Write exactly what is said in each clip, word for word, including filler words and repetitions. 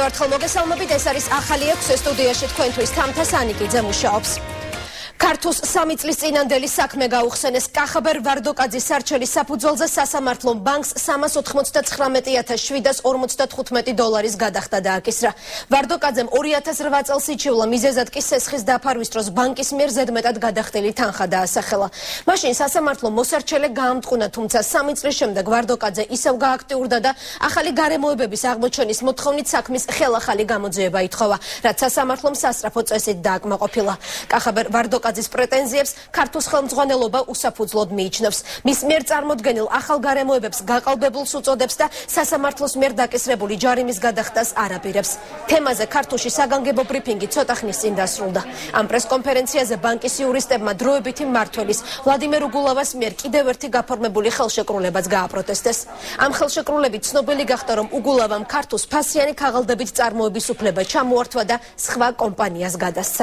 მართალ მოგესალმებით, ეს არის ახალი ექვსი სტუდიაში თქვენთვის თამთა სანიკიძე მუშაობს. ქართულს სამი წლის წინანდელი საქმე გაუხსენეს. კახაბერ ვარდოკაძის სარჩელის საფუძველზე სასამართლომ ბანკს სამას ოთხმოცდათხრამეტი ათას შვიდას ორმოცდათხუთმეტი დოლარის გადახდა დააკისრა. ვარდოკაძემ ორი ათას რვა წელს იჩივლა, მიზეზად კი სესხის დაფარვის დროს ბანკის მიერ ზედმეტად გადახდილი თანხა დაასახელა. მაშინ სასამართლომ მოსარჩელე გაამტყუნა, თუმცა სამი წლის შემდეგ ვარდოკაძე ისევ გააქტიურდა და ახალი გარემოებების აღმოჩენის მოთხოვნით საქმის ხელახალი გამოძიება ითხოვა, რაც სასამართლომ სასწრაფო წესით დააკმაყოფილა. კახაბერ ვარდოკაძე პრეტენზიებს ქართულს ხელმძღვანელობა უსაფუძვლოდ მიიჩნევს. მის მიერ წარმოდგენილ ახალ გარემოებებს გაყალბებულს უწოდებს და სასამართლოს მიერ დაკისრებული ჯარიმის გადახდას არ აპირებს. თემაზე ქართულში საგანგებო ბრიფინგი ცოტა ხნის წინ დასრულდა. ამ პრესკონფერენციაზე ბანკის იურისტებმა დროებითი მმართველის ვლადიმერ უგულავას მიერ კიდევ ერთი გაფორმებული ხელშეკრულებაც გააპროტესტეს. ამ ხელშეკრულებით ცნობილი გახდა, რომ უგულავამ ქართულს ფასიანი ქაღალდებით წარმოების უფლება ჩამოართვა და სხვა კომპანიას გადასცა.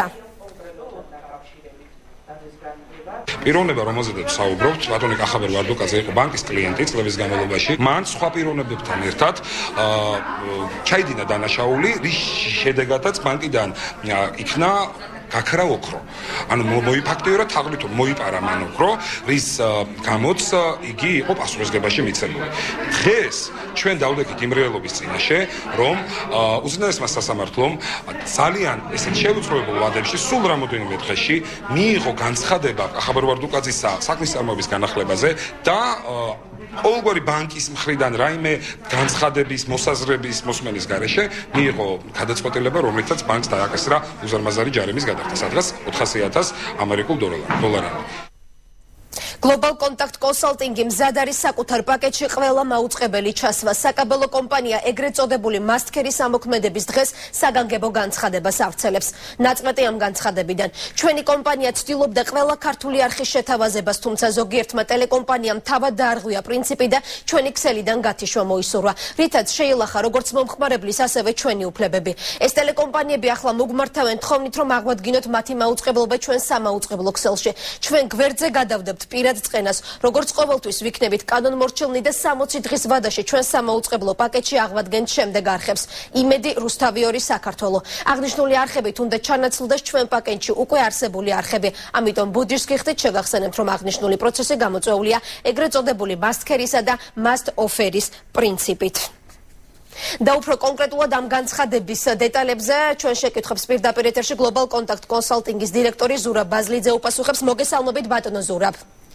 პიროვნება, რომელზედაც საუბრობთ, ბატონი კახაბერ ვარდოკაძე იყო ბანკის კლიენტი წლების განმავლობაში. მან სხვა პიროვნებებთან ერთად ჩაიდინა დანაშაული, რის შედეგადაც ბანკიდან იქნა გაქრა ოქრო. ანუ მოიფაქტიურა თაღლითო, მოიპარა მან ოქრო, რის გამოც იგი იყო პასუხისმგებაში მიცემული. დღეს ჩვენ დავდექით იმ რეალობის წინაშე, რომ უზენაესმა სასამართლომ ძალიან ესეთ შეუწყვილ ვადებში სულ რამოდენიმე დღეში მიიღო განცხადება კახაბერ ვარდოკაძის საქმის წარმოების განახლებაზე და ყოველგვარი ბანკის მხრიდან რაიმე განცხადების, მოსაზრების მოსმენის გარეშე მიიღო გადაწყვეტილება, რომლითაც ბანკს დააკისრა უზარმაზარი ჯარიმის გადახდა, სადღაც ოთხასი ათას ამერიკულ დოლარად. Global Contact Consulting-ი მზად არის საკუთარ პაკეტში ყველა მაუწყებელი ჩასვა. საკაბელო კომპანია ეგრეთ წოდებული მასტქერის ამოქმედების დღეს საგანგებო განცხადებას ავრცელებს. ნაწყვეტი ამ განცხადებიდან. ჩვენი კომპანია ცდილობდა ყველა ქართული არხის შეთავაზებას, თუმცა ზოგიერთმა ტელეკომპანიამ თავად დაარღვია პრინციპი და ჩვენი ქსელიდან გათიშვა მოისურვა, რითაც შეილახა როგორც მომხმარებლის, ასევე ჩვენი უფლებები. ეს ტელეკომპანიები ახლა მოგმართავენ თხოვნით, რომ აღვადგინოთ მათი მაუწყებლობა ჩვენ სამაუწყებლო ქსელში. ჩვენ გვერდზე გადავდებთ პირად წყენას, როგორც ყოველთვის ვიქნებით კანონმორჩილნი და სამოცი დღის ვადაში ჩვენ სამაუწყებლო პაკეტში აღვადგენთ შემდეგ არხებს. იმედი, რუსთავი ორი, საქართველო. აღნიშნული არხები თუნდაც ჩანაცვლდეს ჩვენ პაკეტში უკვე არსებული არხები. ამიტომ ბუდიშს გიხდით, შეგახსენებთ, რომ აღნიშნული პროცესი გამოწვეულია ეგრეთ წოდებული მასტქერისა და must offer-ის პრინციპით. და უფრო კონკრეტულად ამ განცხადების დეტალებზე ჩვენ შეკითხვებს პირდაპირ ეთერში Global Contact Consulting-ის დირექტორი ზურაბ ბაზლიძე უპასუხებს. მოგესალმებით ბატონო ზურაბ.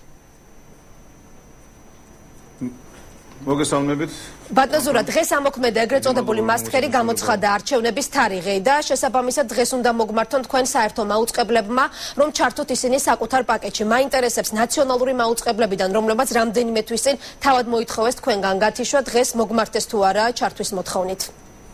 მოგესალმებით. ბატონო ზურაბ, დღეს ამოქმედა ეგრეთ წოდებული მასტქერი გამოცხადა არჩევნების თარიღი და შესაბამისად დღეს უნდა მოგმართონ თქვენ საერთო მაუწყებლებმა, რომ ჩართოთ ისინი საკუთარ პაკეტში. მაინტერესებს ნაციონალური მაუწყებლებიდან, რომლებაც რამდენიმე თვის წინ თავად მოითხოვეს თქვენგან გათიშვა, დღეს მოგმართეს თუ არა ჩართვის მოთხოვნით.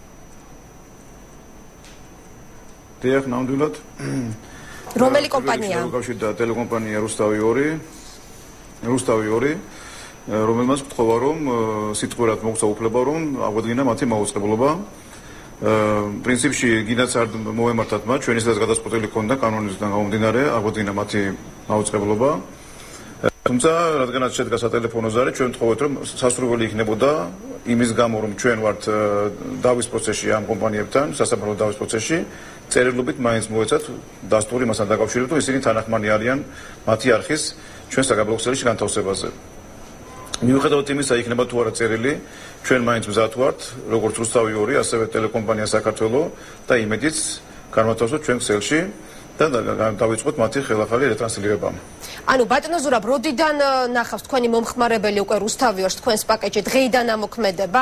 დიახ, ნამდვილად. რომელი კომპანია? უკავშირდა ტელეკომპანია რუსთავი ორი. რუსთავი ორი. რომელმაც ვთხოვა, რომ სიტყვიერად მოგცა უფლება, რომ აღვადგინა მათი მაუწყებლობა. პრინციპში გინდაც არ მოემართათ მათ, ჩვენ ისედაც გადაწყვეტილი ქონდა კანონისგან გამომდინარე, აღვადგინა მათი მაუწყებლობა. თუმცა, რადგანაც შედგა სატელეფონო ზარი, ჩვენ ვთხოვეთ, რომ სასურველი იქნებოდა იმის გამო, რომ ჩვენ ვართ დავის პროცესში ამ კომპანიებთან, სასამართლო დავის პროცესში, წერილობით მაინც მოეცათ დასტური მასთან დაკავშირებით, რომ ისინი თანახმანი არიან მათი არხის ჩვენ საკაბელო ქსელში განთავსებაზე. მიუხედავად იმისა, იქნება თუ არა წერილი, ჩვენ მაინც მზად ვართ, როგორც რუსთავი ორი, ასევე ტელეკომპანია საქართველო და იმედიც განვათავსოთ ჩვენ ქსელში და დავიწყოთ მათი ხელახალი რეტრანსლირება. ანუ ბატონო ზურაბ, როდიდან ნახავს თქვენი მომხმარებელი უკვე რუსთავი ორს თქვენს პაკეტში, დღეიდან ამოქმედება?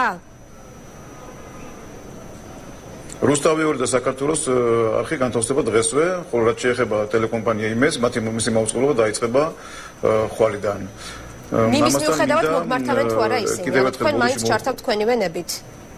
რუსთავი ორი და საქართველოს არხი განთავსდება დღესვე, ხოლო რაც შეეხება ტელეკომპანია იმეს, მათი მისი მაუწყებლობა დაიწყება ხვალიდან. მიმის მიუხედავად მოგმართავენ თუ არა ისინი, თქვენ მაინც ჩართავთ თქვენივე ნებით.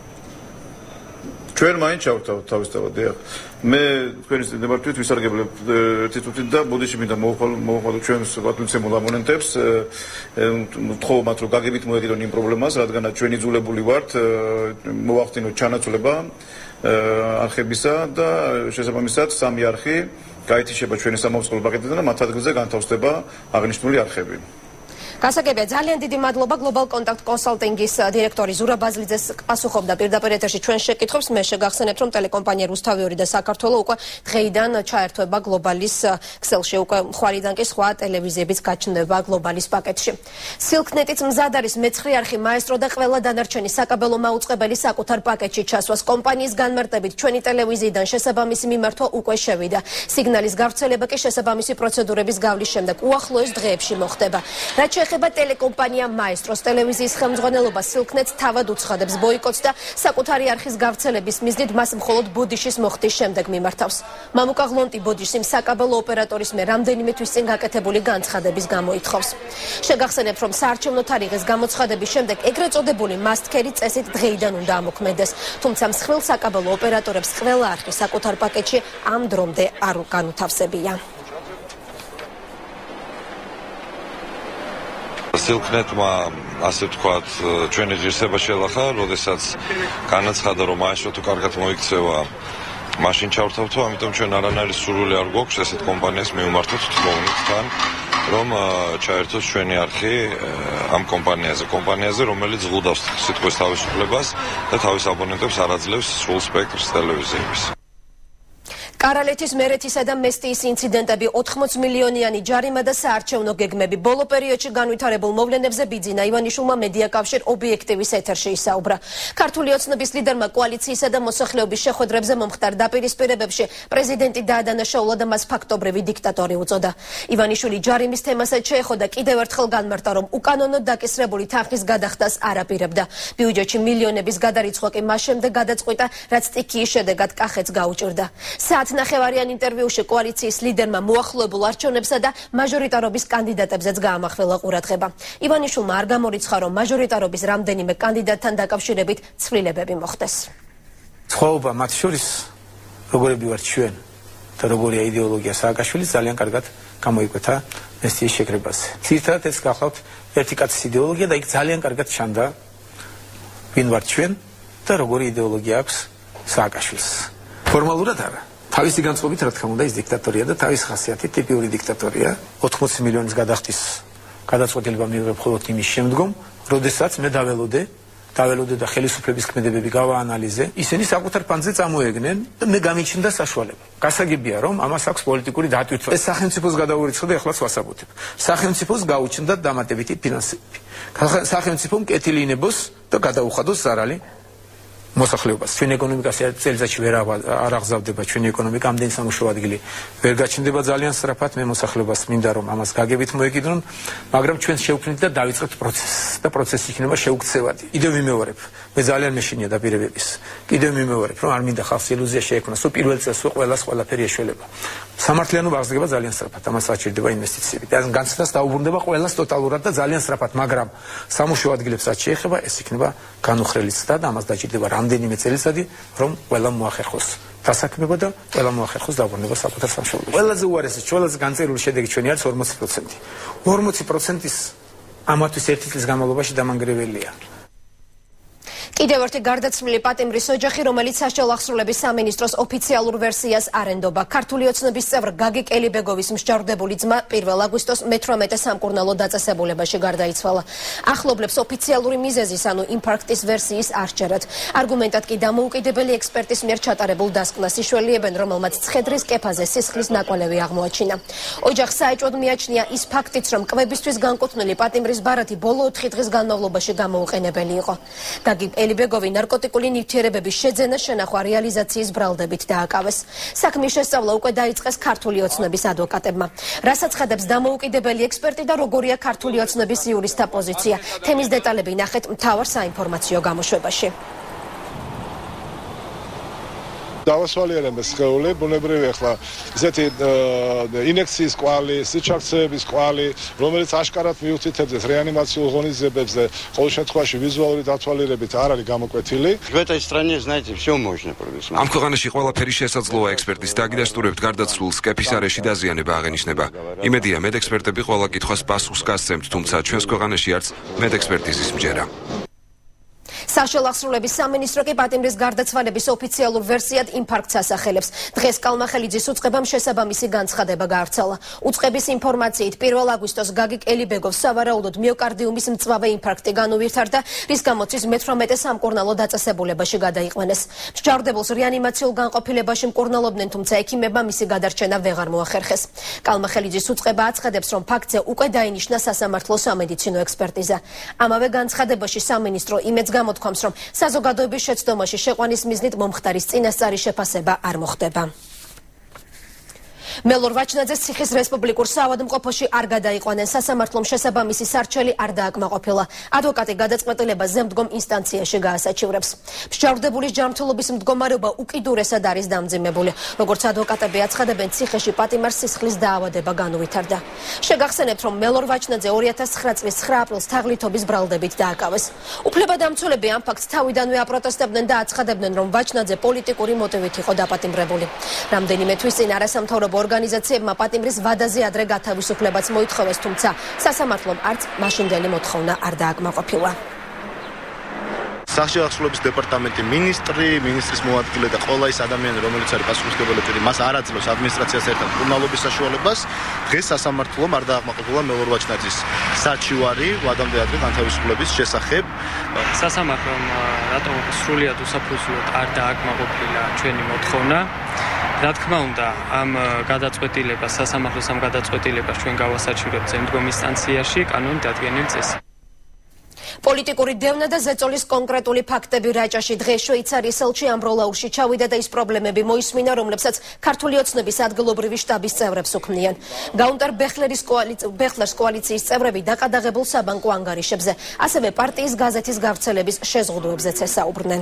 ჩვენ მაინც ჩავთავთ თავისთავად, დიახ. მე თქვენის ნებართვით ვისარგებლებ ერთი თუთით და ბოდიში მინდა მოვხვალო ჩვენს პატივცემულ აბონენტებს, ვთხოვ მათ, რომ გაგებით მოეკიდონ იმ პრობლემას, რადგანაც ჩვენ იძულებული ვართ მოვახდინოთ ჩანაცვლება არხებისა და შესაბამისად სამი არხი გაითიშება ჩვენი სამაუწყებლო პაკეტიდან და მათ ადგილზე განთავსდება აღნიშნული არხები. გასაგებია, ძალიან დიდი მადლობა Global Contact Consulting-ის დირექტორი ზურა ბაზლიძეს პასუხობდა პირდაპირ ეთერში ჩვენ შეკითხვებს. მე შეგახსენებთ, რომ ტელეკომპანია რუსთავი ორი და საქართველო უკვე დღეიდან ჩაერთვება გლობალის ქსელში, უკვე ხვალიდან კი სხვა ტელევიზიებიც გაჩნდება გლობალის პაკეტში. Silknet-იც მზად არის მეცხრე არხი მაესტრო და ყველა დანარჩენი საკაბელო მაუწყებელი საკუთარ პაკეტში ჩასვას. კომპანიის განმარტებით ჩვენი ტელევიზიიდან შესაბამისი მიმართვა უკვე შევიდა. სიგნალის გავრცელება კი შესაბამისი პროცედურების გავლის შემდეგ უახლოეს დღეებში მოხდება. რაც შეეხება ტელეკომპანია მაესტროს ტელევიზიის ხელმძღვანელობა Silknet-ს თავად უცხადებს ბოიკოტს და საკუთარი არხის გავრცელების მიზნით მას მხოლოდ ბოდიშის მოხდის შემდეგ მიმართავს. მამუკა ღლონტი ბოდიშის საკაბელო ოპერატორის მე რამდენიმე თვის წინ გაკეთებული განცხადების გამო ითხოვს. შეგახსენებთ, რომ საარჩევნო თარიღის გამოცხადების შემდეგ ეგრეთ წოდებული მასტქერი წესით დღეიდან უნდა ამოქმედეს, თუმცა მსხვილ საკაბელო ოპერატორებს ყველა არხი საკუთარ პაკეტში ამ დრომდე არ განუთავსებია. Silknet-მა ასე ვთქვათ, ჩვენი ღირსება შეელახა, როდესაც განაცხადა, რომ მაესტრო თუ კარგად მოიქცევა, მაშინ ჩავრთავთო, ამიტომ ჩვენ არანაირი სურვილი არ გვაქვს ესეთ კომპანიას მივმართოთ თქონითთან, რომ ჩაერთოს ჩვენი არხი ამ კომპანიაზე, კომპანიაზე, რომელიც ზღუდავს სიტყვის თავისუფლებას და თავის აბონენტებს არ აძლევს სრულ სპექტრს ტელევიზიების. კარალეთის მერეთისა და მესტიის ინციდენტები, ოთხმოც მილიონიანი ჯარიმა და საარჩევნო გეგმები. ბოლო პერიოდში განვითარებულ მოვლენებზე ბიძინა ივანიშვილმა მედიაკავშირ ობიექტივის ეთერში ისაუბრა. ქართული ოცნების ლიდერმა კოალიციისა და მოსახლეობის შეხვედრებზე მომხდარ დაპირისპირებებში პრეზიდენტი დაადანაშაულა და მას ფაქტობრივი დიქტატორი უწოდა. ივანიშვილი ჯარიმის თემასაც შეეხო და კიდევ ერთხელ განმარტა, რომ უკანონოდ დაკისრებული თანხის გადახდას არ აპირებდა. ბიუჯეტში მილიონების გადარიცხვა კი მას შემდეგ გადაწყვიტა, რაც სტიქიის შედეგად კახეთს გაუჭირდა. ნახევარიან ინტერვიუში კოალიციის ლიდერმა მოახლოებულ არჩევნებსა და მაჟორიტარობის კანდიდატებზეც გაამახვილა ყურადღება. ივანიშვილმა არ გამორიცხა, რომ მაჟორიტარობის რამდენიმე კანდიდატთან დაკავშირებით ცვლილებები მოხდეს. სხვაობა მათ შორის, როგორები ვართ ჩვენ და როგორია იდეოლოგია სააკაშვილის, ძალიან კარგად გამოიკვეთა მესტიის შეკრებაზე. ძირითადად ეს გახლავთ ერთი კაცის იდეოლოგია და იქ ძალიან კარგად ჩანდა ვინ ვართ ჩვენ და როგორი იდეოლოგია აქვს სააკაშვილს. ფორმალურად არა. თავისი განწყობით, რა თქმა უნდა, ის დიქტატორია და თავის ხასიათით ტიპიური დიქტატორია. ოთხმოცი მილიონის გადახდის გადაწყვეტილება მიიღებ მხოლოდ იმის შემდგომ, როდესაც მე დაველოდე, დაველოდე და ხელისუფლების ქმედებები გავაანალიზე, ისინი საკუთარ ფანზე წამოეგნენ და მე გამიჩნდა საშუალება. გასაგებია, რომ ამას აქვს პოლიტიკური დატვირთვა. ეს სახელმწიფოს გადაურიცხა და ეხლაც ვასაბუთებ. სახელმწიფოს გაუჩნდა დამატებითი ფინანსები. სახელმწიფომ კეთილი ინებოს და გადაუხადოს ზარალი მოსახლეობას. ჩვენ ეკონომიკას წელიწადში ვერ არ აღზავდება, ჩვენი ეკონომიკა ამდენი სამუშაო ადგილი ვერ გაჩნდება ძალიან სწრაფად. მე მოსახლეობას მინდა, რომ ამას გაგებით მოეკიდრონ, მაგრამ ჩვენ შევქმნით და დავიწყებთ პროცესს და პროცესი იქნება შეუქცევადი. კიდევ ვიმეორებ, მე ძალიან მეშინია დაპირებების. კიდევ ვიმეორებ, რომ არ მინდა ხალხს ილუზია შეექმნას, რომ პირველ წელს ყველას ყველაფერი ეშველება. სამართლიანობა აღზრდება ძალიან სწრაფად, ამას საჭირდება ინვესტიციები. და განცდას დაუბრუნდება ყველას ტოტალურად და ძალიან სწრაფად, მაგრამ სამუშაო ადგილებს რაც შეეხება, ეს იქნება განუხრელი ცდა და ამას დაჭირდება რამდენიმე წელიწადი, რომ ყველა მოახერხოს დასაქმება და ყველა მოახერხოს დაბრუნება საკუთარ სამშობლოში. ყველაზე უარესი, ყველაზე განწერილი შედეგი ჩვენი არის ორმოცი პროცენტი. ორმოცი პროცენტის ამათვის ერთი წლის განმავლობაში დამანგრეველია. კიდევ ერთი გარდაცვლილი პატიმრის ოჯახი, რომელიც საშუალო ახსრულების სამინისტროს ოფიციალურ ვერსიას არ ენდობა. ქართული ოცნების წევრ გაგი კელიბეგოვის მსჯავრდებული ძმა პირველ აგვისტოს მეთვრამეტე სამკურნალო დაწესებულებაში გარდაიცვალა. ახლობლებს ოფიციალური მიზეზის, ანუ ინფარქტის ვერსიის არ სჯერათ. არგუმენტად კი დამოუკიდებელი ექსპერტის მიერ ჩატარებულ დასკვნას იშველიებენ, რომელმაც ცხედრის კეფაზე სისხლის ნაკვალევი აღმოაჩინა. ოჯახს საეჭვოდ მიაჩნია ის ფაქტიც, რომ კვებისთვის განკუთვნილი პატიმრის ბარათი ბოლო ოთხი დღის განმავლობაში გამოუყენებელი იყო. გაგი ელიბეგოვი ნარკოტიკული ნივთიერებების შეძენა, შენახვა, რეალიზაციის ბრალდებით დააკავეს. საქმის შესწავლა უკვე დაიწყეს ქართული ოცნების ადვოკატებმა. რასაც ხედავს დამოუკიდებელი ექსპერტი და როგორია ქართული ოცნების იურისტთა პოზიცია. თემის დეტალები ნახეთ მთავარ საინფორმაციო გამოშვებაში. დავასვალიერებ ეს სხეული, ბუნებრივი ახლა ისეთი ინექციის კვალი, სიჩაქცეების კვალი, რომელიც აშკარად მიუთითებს რეანიმაციულ ღონისძიებებს და ყოველ შემთხვევაში ვიზუალური დათვალიერებით არ არის გამოკვეთილი. В этой стране, знаете, все можно предусмотреть. ამ ქვეყანაში ყველაფერი შესაძლოა, ექსპერტის დაგიდასტურებთ გარდაცვლილს კეფის არეში დაზიანება აღენიშნება. იმედია, მედექსპერტები ყველა კითხვას პასუხს გასცემთ, თუმცა ჩვენს ქვეყანაში არც მედექსპერტიზის მჯერა. საშელახსრულების სამინისტრო კი პატიმრის გარდაცვალების ოფიციალურ ვერსიად ინფარქტს ასახელებს. დღეს კალმახელიძის უწყებამ შესაბამისი განცხადება გაავრცელა. უწყების ინფორმაციით პირველ აგვისტოს გაგიკ ელიბეგოვს სავარაუდოდ მიოკარდიუმის მწვავე ინფარქტი განუვითარდა, რის გამოც ის მეთვრამეტე სამკურნალო დაწესებულებაში გადაიყვანეს. მსჯავრდებულს რეანიმაციულ განყოფილებაში მკურნალობდნენ, თუმცა ექიმებმა მისი გადარჩენა ვეღარ მოახერხეს. კალმახელიძის უწყება აცხადებს, რომ ფაქტზე უკვე დაინიშნა სასამართლო სამედიცინო ექსპერტიზა. ამავე განცხადებაში სამინისტრო იმედს გამოთქვამს, რომ საზოგადოების შეცდომაში შეყვანის მიზნით მომხდარის წინასწარი შეფასება არ მოხდება. მელორ ვაჩნაძეს ციხის რესპუბლიკურ საავადმყოფოში არ გადაიყვანენ, სასამართლომ შესაბამისი სარჩელი არ დააკმაყოფილა. ადვოკატი გადაწყვეტილებას ზემდგომ ინსტანციაში გაასაჩივრებს. მსჯავრდებულის ჯანმრთელობის მდგომარეობა უკიდურესად არის დამძიმებული. როგორც ადვოკატები აცხადებენ, ციხეში პატიმარს სისხლის დაავადება განუვითარდა. შეგახსენებთ, რომ მელორ ვაჩნაძე ორი ათას ცხრა წლის ცხრა აპრილს თაღლითობის ბრალდებით დააკავეს. უფლებადამცველები ამ ფაქტს თავიდანვე აპროტესტებდნენ და აცხადებდნენ, რომ ვაჩნაძე პოლიტიკური მოტივით იყო დაპატიმრებული. რამდენიმე თვის წინ არასამთავრობო ორგანიზაციებმა პატიმრის ვადაზე ადრე გათავისუფლებაც მოითხოვეს, თუმცა სასამართლომ არც მაშინდელი მოთხოვნა არ დააკმაყოფილა. საშელახსრულების დეპარტამენტი, მინისტრი, მინისტრის მოადგილე და ყველა ის ადამიანი, რომელიც არის პასუხისმგებელი პირი, მას არ აძლევს ადმინისტრაციას ერთად მკურნალობის საშუალებას. დღეს სასამართლომ არ დააკმაყოფილა მელორ ვაჩნაძის საჩივარი ვადამდე ადრე განთავისუფლების შესახებ. სასამართლომ რატომ სრულიად უსაფრთხოოდ არ დააკმაყოფილა ჩვენი მოთხოვნა? რა თქმა უნდა, ამ გადაწყვეტილებას, სასამართლოს ამ გადაწყვეტილებას ჩვენ გავასაჩივრებთ ზემდგომ ინსტანციაში კანონით დადგენილ წესით. პოლიტიკური დევნა და ზეწოლის კონკრეტული ფაქტები რაჭაში. დღეს შვეიცარიის ელჩი ამბროლაურში ჩავიდა და ის პრობლემები მოისმინა, რომლებსაც ქართული ოცნების ადგილობრივი შტაბის წევრებს უქმნიან. გაუნტარ ბეხლერის ბეხლერს კოალიციის წევრები დაყადაღებულ საბანკო ანგარიშებზე, ასევე პარტიის გაზეთის გავრცელების შეზღუდვებზეც ესაუბრნენ.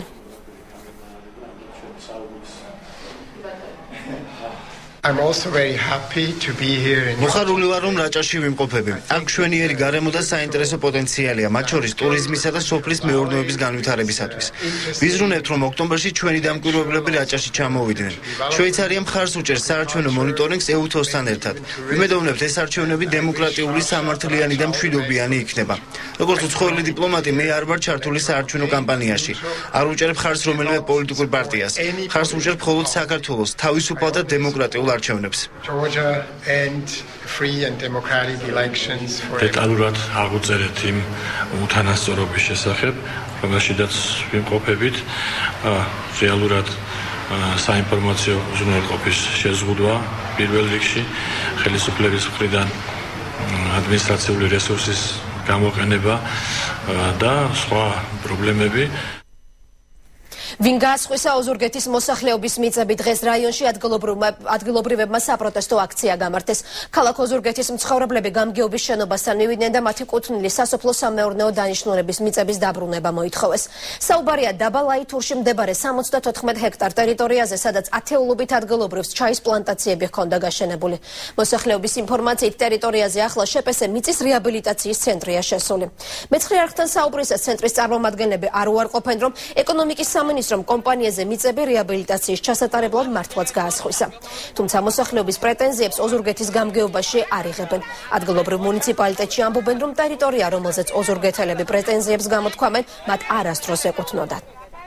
I'm also very happy to be here in მოხარული ვარ, რომ რაჭაში ვიმყოფები. აქ მშვენიერი გარემო და საინტერესო პოტენციალია, მათ შორის ტურიზმისა და სოფლის მეურნეობის განვითარებისათვის. ვიზრუნებთ, რომ ოქტომბერში ჩვენი დამკვირვებლები რაჭაში ჩამოვიდნენ. შვეიცარია მხარს უჭერს საარჩევნო მონიტორინგს ე უ თოსთან ერთად. ვიმედოვნებთ, ეს არჩევნები დემოკრატიული, სამართლიანი და მშვიდობიანი იქნება. როგორც უცხოელი დიპლომატი, მე არ ვარ ჩართული საარჩევნო კამპანიაში. არ უჭერებ მხარს რომელიმე პოლიტიკურ პარტიას. მხარს უჭერებ მხოლოდ საქართველოს თავისუფალ და დემოკრატიულ Georgia and free and democratic elections for დეტალურად აღუწერეთ იმ უთანასწორობის შესახებ, რომელშიც ვიმყოფებით, რეალურად საინფორმაციო უზრუნველყოფის შეზღუდვა პირველ რიგში, ხელისუფლების მხრიდან ადმინისტრაციული რესურსის გამოყენება და სხვა პრობლემები. ვინ გაასხვისა ოზურგეთის მოსახლეობის მიწები? დღეს რაიონში ადგილობრივებმა საპროტესტო აქცია გამართეს. ქალაქ ოზურგეთის მცხოვრებლები გამგეობის შენობასთან მივიდნენ და მათი კუთვნილი სასოფლო-სამეურნეო დანიშნულების მიწების დაბრუნება მოითხოვეს. საუბარია დაბა ლაითურში მდებარე სამოცდათოთხმეტ ჰექტარ ტერიტორიაზე, სადაც ათეულობით ადგილობრივს ჩაის პლანტაციები ჰქონდა გაშენებული. მოსახლეობის ინფორმაციით ტერიტორიაზე ახლა შეპესე მიწის რეაბილიტაციის ცენტრია შესული. მეცხრე არხთან საუბრისას ცენტრის წარმომადგენლები არ უარყოფენ, რომ ეკონომიკის სამინისტრომ კომპანიაზე მიწები რეაბილიტაციის ჩასატარებლად მართლაც გაასხვისა. თუმცა მოსახლეობის პრეტენზიებს ოზურგეთის გამგეობაში არ იღებენ. ადგილობრივ მუნიციპალიტეტში ამბობენ, რომ ტერიტორია, რომელზეც ოზურგეთელები პრეტენზიებს გამოთქვამენ, მათ არასდროს ეკუთვნოდათ.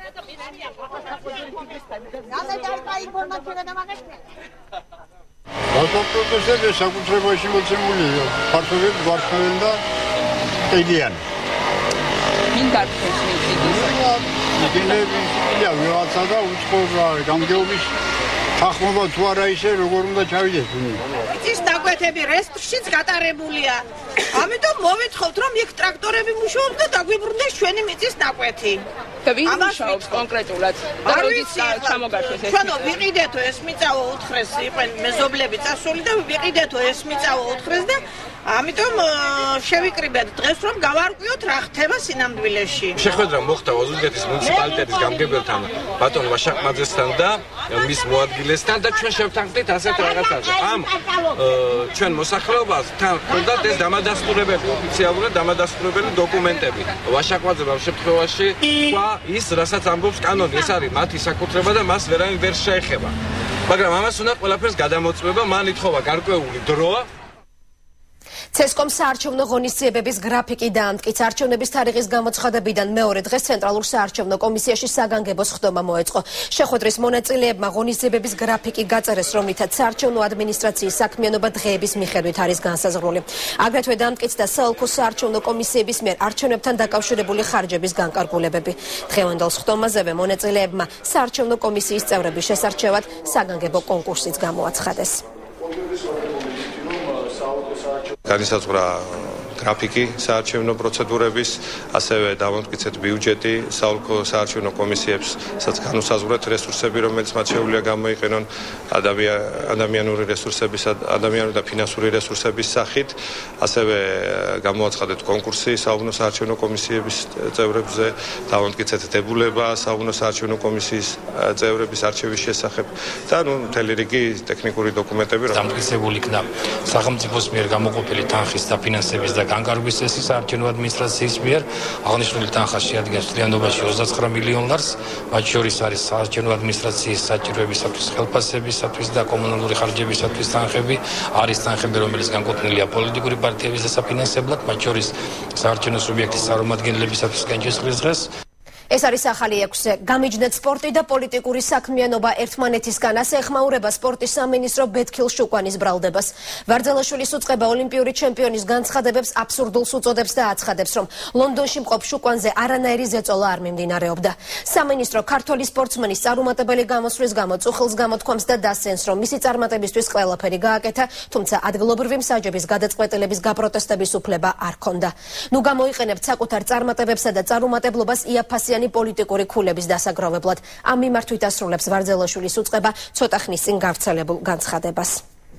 გასაპროტესტები საკუთრებაში მოცემულია. ქართველები გვარცხავენ და ყიდიან. ვინ გართეს მიწის? მიგინები და ვიღაცა და უცხოა გამგეობის თანხმობა თუ არა ისე როგორ უნდა ჩავიდეს ვინმე. მიწის დაკვეთები რესტრშიც გატარებულია. ამიტომ მოვითხოვთ, რომ იქ ტრაქტორები მუშაობს და დაგვიბრუნდეს ჩვენი მიწის დაკვეთი. და ვინ მუშაობს კონკრეტულად? და როდის ჩამოგართეს ეს? ჩვენო ვიყიდეთო ეს მიწაო უთხრეს, იყვენ მეზობლები წასული და ვიყიდეთო ეს მიწაო უთხრეს და ამიტომ შევიკრიბეთ დღეს, რომ გავარკვიოთ რა ხდება სინამდვილეში. შეხვედრა მოხდა ოზურგეთის მუნიციპალიტეტის გამგებელთან, ბატონ ვაშაკმაძესთან და მის მოადგილესთან და ჩვენ შევთანხმდით ასეთ რაღაცაზე. ამ ჩვენ მოსახლეობასთან ჰქონდათ ეს დამადასტურებელი, ოფიციალურად დამადასტურებელი დოკუმენტები. ვაშაკმაძემ ამ შემთხვევაში თქვა ის, რასაც ამბობს კანონი, ეს არის მათი საკუთრება და მას ვერავინ ვერ შეეხება. მაგრამ ამას უნდა ყველაფერს გადამოწმება, მან ითხოვა გარკვეული დრო. ცესკომ საარჩევნო ღონისძიებების გრაფიკი დაამტკიცა. არჩევნების თარიღის გამოცხადებიდან მეორე დღეს ცენტრალურ საარჩევნო კომისიაში საგანგებოს ხდომა მოეწყო. შეხვედრის მონაწილეებმა ღონისძიებების გრაფიკი გაწერეს, რომლითაც საარჩევნო ადმინისტრაციის საქმიანობა დღეების მიხედვით არის განსაზღვრული. აგრეთვე დაამტკიცდა საოლქო საარჩევნო კომისიების მიერ არჩევნებთან დაკავშირებული ხარჯების განკარგულებები. დღევანდელ ხდომაზევე მონაწილეებმა საარჩევნო კომისიის წევრების შესარჩევად საგანგებო კონკურსიც გამოაცხადეს. განისაზღვრა გრაფიკი საარჩევნო პროცედურების, ასევე დავამტკიცეთ ბიუჯეტი საოლქო საარჩევნო კომისიებს, სადაც განუსაზღვრეთ რესურსები, რომელიც მათ შეუძლია გამოიყენონ ადამიანური რესურსების, ადამიანური და ფინანსური რესურსების სახით, ასევე გამოაცხადეთ კონკურსი საუბნო საარჩევნო კომისიების წევრებზე, დავამტკიცეთ დებულება საუბნო საარჩევნო კომისიის წევრების არჩევის შესახებ და ნუ მთელი რიგი ტექნიკური დოკუმენტები, დამტკიცებული იქნა სახელმწიფოს მიერ გამოყოფილი თანხის დაფინანსების და განკარგვის წესის საარჩევნო ადმინისტრაციის მიერ. აღნიშნული თანხა შეადგენს მთლიანობაში ოცდაცხრა მილიონ ლარს, მათ შორის არის საარჩევნო ადმინისტრაციის საჭიროებისათვის ხელფასებისათვის და კომუნალური ხარჯებისათვის თანხები, არის თანხები, რომელიც განკუთვნილია პოლიტიკური პარტიების დასაფინანსებლად, მათ შორის საარჩევნო სუბიექტის წარმომადგენლებისათვის კენჭისყრის დღეს. ეს არის ახალი ექვსზე. გამიჯნეთ სპორტი და პოლიტიკური საქმიანობა ერთმანეთისგან, ასე ეხმაურება სპორტის სამინისტრო ბეთქილ შუკვანის ბრალდებას. ვარძელაშვილის უწყება ოლიმპიური ჩემპიონის განცხადებებს აბსურდულს უწოდებს და აცხადებს, რომ ლონდონში მყოფ შუკვანზე არანაირი ზეწოლა არ მიმდინარეობდა. სამინისტრო ქართველი სპორტსმენის წარუმატებელი გამოსვლის გამო წუხილს გამოთქვამს და დასცენს, რომ მისი წარმატებისთვის ყველაფერი გააკეთა, თუმცა ადგილობრივი მსაჯების გადაწყვეტილების გაპროტესტების უფლება არ ჰქონდა. ნუ გამოიყენებთ საკუთარ წარმატებებსა და წარუმატებლობას იაფასიანი პოლიტიკური ქულების დასაგროვებლად. ამ მიმართვით ასრულებს ვარძელაშვილის უწყება ცოტა ხნის წინ გავრცელებულ განცხადებას.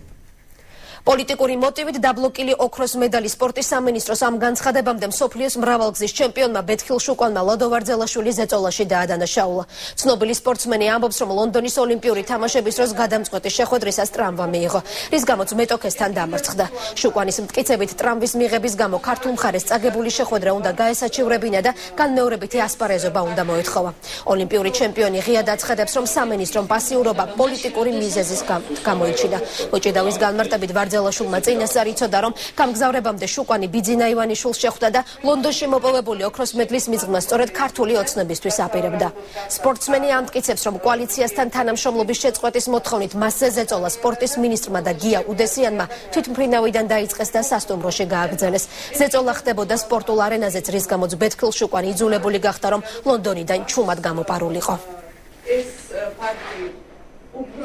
პოლიტიკური მოტივით დაბლოკილი ოქროს მედალი სპორტის სამინისტროს ამ განცხადებამდე მსოფლიოს მრავალგზის ჩემპიონმა ბეთქილ შუკვანმა ლადო ვარძელაშვილი ზეწოლაში დაადანაშაულა. ცნობილი სპორტსმენი ამბობს, რომ ლონდონის ოლიმპიური თამაშების დროს გადამწყვეტი შეხვედრისას ტრამვა მიიღო, რის გამოც მეტოქესთან დამარცხდა. შუკვანის მტკიცებით ტრამვის მიღების გამო ქართულ მხარეს წაგებული შეხვედრა უნდა გაესაჩივრებინა და განმეორებითი ასპარეზობა უნდა მოეთხოვა. ოლიმპიური ჩემპიონი ღიად აცხადებს, რომ სამინისტრომ პასიურობა პოლიტიკური მიზეზის გამოიჩინა. მოჭიდავის განმარტებით ვარძელაშვილმა წინასწარ იცოდა, რომ გამგზავრებამდე შუკვანი ბიძინა ივანიშვილს შეხვდა და ლონდონში მოპოვებული ოქროს მედლის მიღმა სწორედ ქართული ოცნებისთვის აპირებდა. სპორტსმენი ამტკიცებს, რომ კოალიციასთან თანამშრომლობის შეწყვეტის მოთხოვნით მასზე ზეწოლა სპორტის მინისტრმა და გია უდესიანმა თვითმფრინავიდან დაიწყეს და სასტუმროში გააგრძელეს. ზეწოლა ხდებოდა სპორტულ არენაზეც, რის გამოც ბეთქილ შუკვანი იძულებული გახდა, რომ ლონდონიდან ჩუმად გამოპარულიყო. ეს ფაქტი უფრო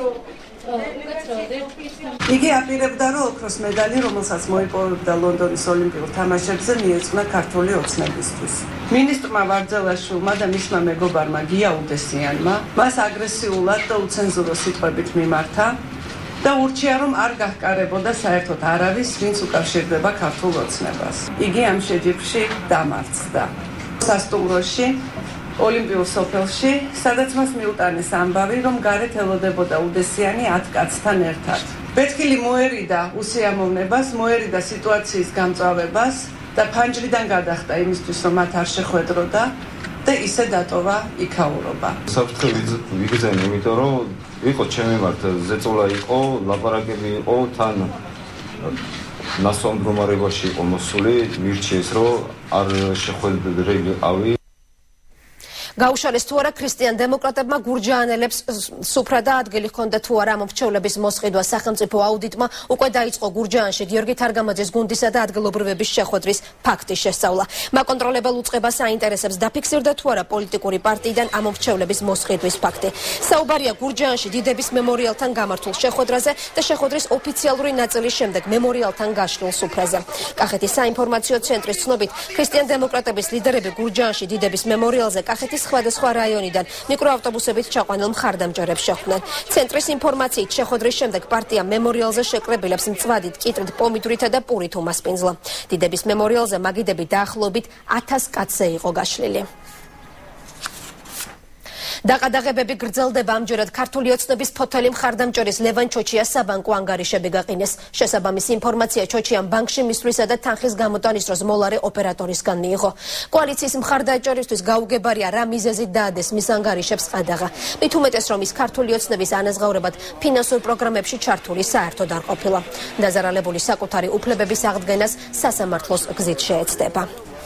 იგი აპირებდა, რომ ოქროს მედალი, რომელსაც მოიპოვებდა ლონდონის ოლიმპიურ თამაშებზე, მიეძღვნა ქართული ოცნებისთვის. მინისტრმა ვარძელაშვილმა და მისმა მეგობარმა გია უდესიანმა მას აგრესიულად და უცენზურო სიტყვებით მიმართა და ურჩია, რომ არ გაჰკარებოდა საერთოდ არავის, ვინც უკავშირდება ქართულ ოცნებას. იგი ამ შეჯიბრში დამარცხდა. სასტუმროში ოლიმპიურ სოფელში, სადაც მას მიუტანეს ამბავი, რომ გარეთ ელოდებოდა უდესიანი ათ კაცთან ერთად. ბეთქილი მოერიდა უსიამოვნებას, მოერიდა სიტუაციის გამწვავებას და ფანჯრიდან გადახტა იმისთვის, რომ მათ არ შეხვედროდა და ისე დატოვა იქაურობა. საფრთხე ვიგრძენ, იმიტომ რომ იყო ჩემი მიმართ ზეწოლა იყო, ლაპარაკები იყო, თან ნასვამ მდგომარეობაში იყო მოსული, მირჩიეს, რომ არ შეხვედრილიყავი. გაუშალეს თუ არა ქრისტიან დემოკრატებმა გურჯაანელებს სუფრა და ადგილი ჰქონდა თუ არა ამ მრჩევლების მოსყიდვა. სახელმწიფო აუდიტმა უკვე დაიწყო გურჯაანში გიორგი თარგამაძის გუნდისა და ადგილობრივების შეხვედრის ფაქტის შესწავლა. მაკონტროლებელ უწყებას აინტერესებს დაფიქსირდა თუ არა პოლიტიკური პარტიიდან ამ მრჩევლების მოსყიდვის ფაქტი. საუბარია გურჯაანში დიდების მემორიალთან გამართულ შეხვედრაზე და შეხვედრის ოფიციალური ნაწილის შემდეგ მემორიალთან გაშლილ სუფრაზე. კახეთის საინფორმაციო ცენტრის ცნობით, ქრისტიან დემოკრატების ლიდერები გურჯაანში დიდების მემორიალზე კახეთის სხვადასხვა რაიონიდან მიკროავტობუსებით ჩაყვანილ მხარდამჭერებს შეხვდნენ. ცენტრის ინფორმაციით შეხვედრის შემდეგ პარტია მემორიალზე შეკრებილებს მწვადით, კიტრით, პომიდვრითა და პურით უმასპინძლა. დიდების მემორიალზე მაგიდები დაახლოებით ათას კაცზე იყო გაშლილი. დაყადაღებები გრძელდება ამჯერად ქართული ოცნების ფოთელი მხარდამჭერის ლევან ჩოჩიას საბანკო ანგარიშები გაყინეს. შესაბამისი ინფორმაცია ჩოჩიამ ბანკში მისვლისა და თანხის გამოტანის დროს მოლარე ოპერატორისგან მიიღო. კოალიციის მხარდაჭერისთვის გაუგებარია რა მიზეზით დაადეს მის ანგარიშებს ყადაღა. მით უმეტეს რომ ის ქართული ოცნების ანაზღაურებად ფინანსურ პროგრამებში ჩართული საერთოდ არ ყოფილა. დაზარალებული საკუთარი უფლებების აღდგენას სასამართლოს გზით შეეცდება.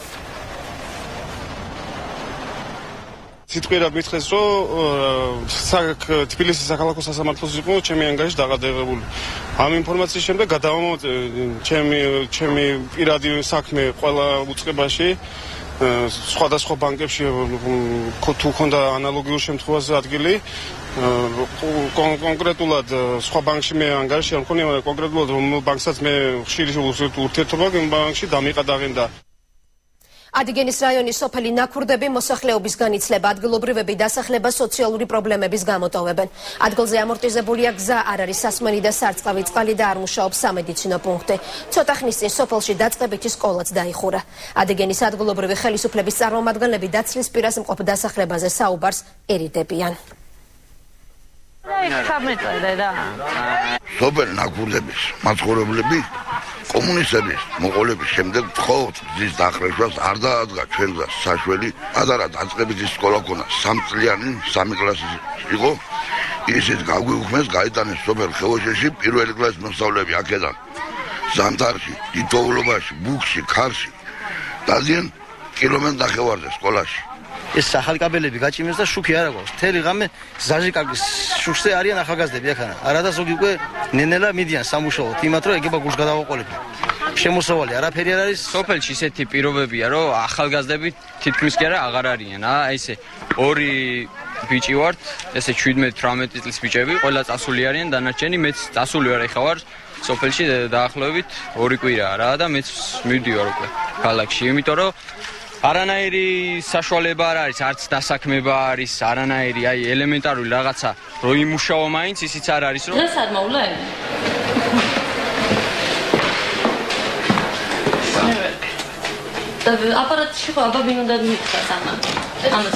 სიტყვიერად მითხრეს, რომ თბილისის საქალაქო სასამართლოს იყო ჩემი ანგარიში დაღადაღებული. ამ ინფორმაციის შემდეგ გადავამოწე ჩემი ჩემი პირადი საქმე ყველა უწყებაში, სხვადასხვა ბანკებში თუ ქონდა ანალოგიურ შემთხვევაზე ადგილი, კონკრეტულად სხვა ბანკში მე ანგარიში არ მქონია, მაგრამ კონკრეტულად რომ ბანკსაც მე ხშირი ურთიერთობა იმ ბანკში დამიყადაღენდა. ადიგენის რაიონის სოფელი ნაქურდები მოსახლეობის განიცლება ადგილობრივები დასახლება სოციალური პრობლემების გამოტოვებენ. ადგილზე ამორტიზებულია გზა, არ არის სასმელი და სარწყავი წყალი და არ მუშაობს სამედიცინო პუნქტი. ცოტა ხნის წინ სოფელში დაწყებითი სკოლაც დაიხურა. ადიგენის ადგილობრივი ხელისუფლების წარმომადგენლები დაცლის პირას მყოფ დასახლებაზე საუბარს ერიდებიან. სოფელი ნაქურდების მაცხოვრებლები კომუნისტების მოყოლების შემდეგ მხოლოდ გზის დახრეშვას არ დაადგა ჩვენ გზას საშველი. პატარა დაწყებითი სკოლა ქონა სამწლიანი სამი კლასი იყო. ისიც გაგვიუხმეს გაიტანეს სოფელ ხევოშეში პირველი კლასის მოსწავლეები აქედან ზამთარში, თითოეულობაში, ბუქში, ქარში დადიან კილომეტრ ნახევარზე სკოლაში. ეს ახალი კაბელები გაჭიმეს და შუქი არ აქვს. თელი ღამე ზაჟიკაკის შუქზე არიან ახალგაზრდები აქანა. არადა ზოგი უკვე ნენელა მიდიან სამუშაოდ, იმათ რომ ეგება გულს გადავაყოლები. შემოსავალი არაფერი არ არის. სოფელში ისეთი პირობებია, რომ ახალგაზრდები თითქმის კი არა აღარ არიან. აა ესე ორი ბიჭი ვართ, ესე შვიდმეტ თვრამეტ წლის ბიჭები, ყველა წასული არიან, დანარჩენი მეც წასული ვარ ეხა ვარ. სოფელში დაახლოებით ორი კვირაა რა და მეც მივდივარ უკვე ქალაქში, იმიტომ რომ არანაირი საშუალება არ არის, არც დასაქმება არის, არანაირი აი ელემენტარული რაღაცა, რომ იმუშაო მაინც ისიც არ არის, რომ დღეს არ მოვლა? და აპარატში ხო აბა ვინ უნდა მიყავს ამა? ამას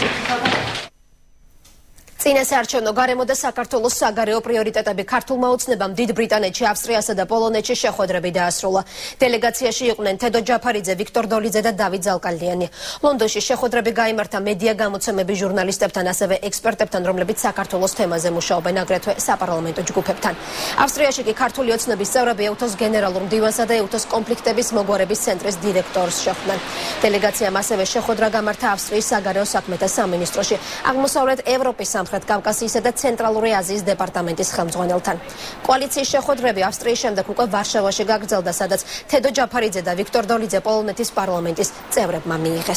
წინასაარჩევნო გარემო და საქართველოს საგარეო პრიორიტეტები ქართულმა ოცნებამ დიდ ბრიტანეთში, ავსტრიასა და პოლონეთში შეხვედრები დაასრულა. დელეგაციაში იყვნენ თედო ჯაფარიძე, ვიქტორ დოლიძე და დავით ზალკალიანი. ლონდონში შეხვედრები გაიმართა მედია გამოცემების ჟურნალისტებთან, ასევე ექსპერტებთან, რომლებიც საქართველოს თემაზე მუშაობენ, აგრეთვე საპარლამენტო ჯგუფებთან. ავსტრიაში კი ქართული ოცნების წევრები ეუთოს გენერალურ მდივანსა და ეუთოს კონფლიქტების მოგვარების ცენტრის დირექტორს შეხვდნენ. დელეგაციამ ასევე შეხვედრა გამართა ავსტრიის საგარეო საქმეთა სამინისტროში, აღმოსავლეთ ევროპის კავკასიისა და ცენტრალური აზიის დეპარტამენტის ხელმძღვანელთან. კოალიციის შეხვედრები ავსტრიის შემდეგ უკვე ვარშავაში გაგრძელდა, სადაც თედო ჯაფარიძე და ვიქტორ დოლიძე პოლონეთის პარლამენტის წევრებმა მიიღეს.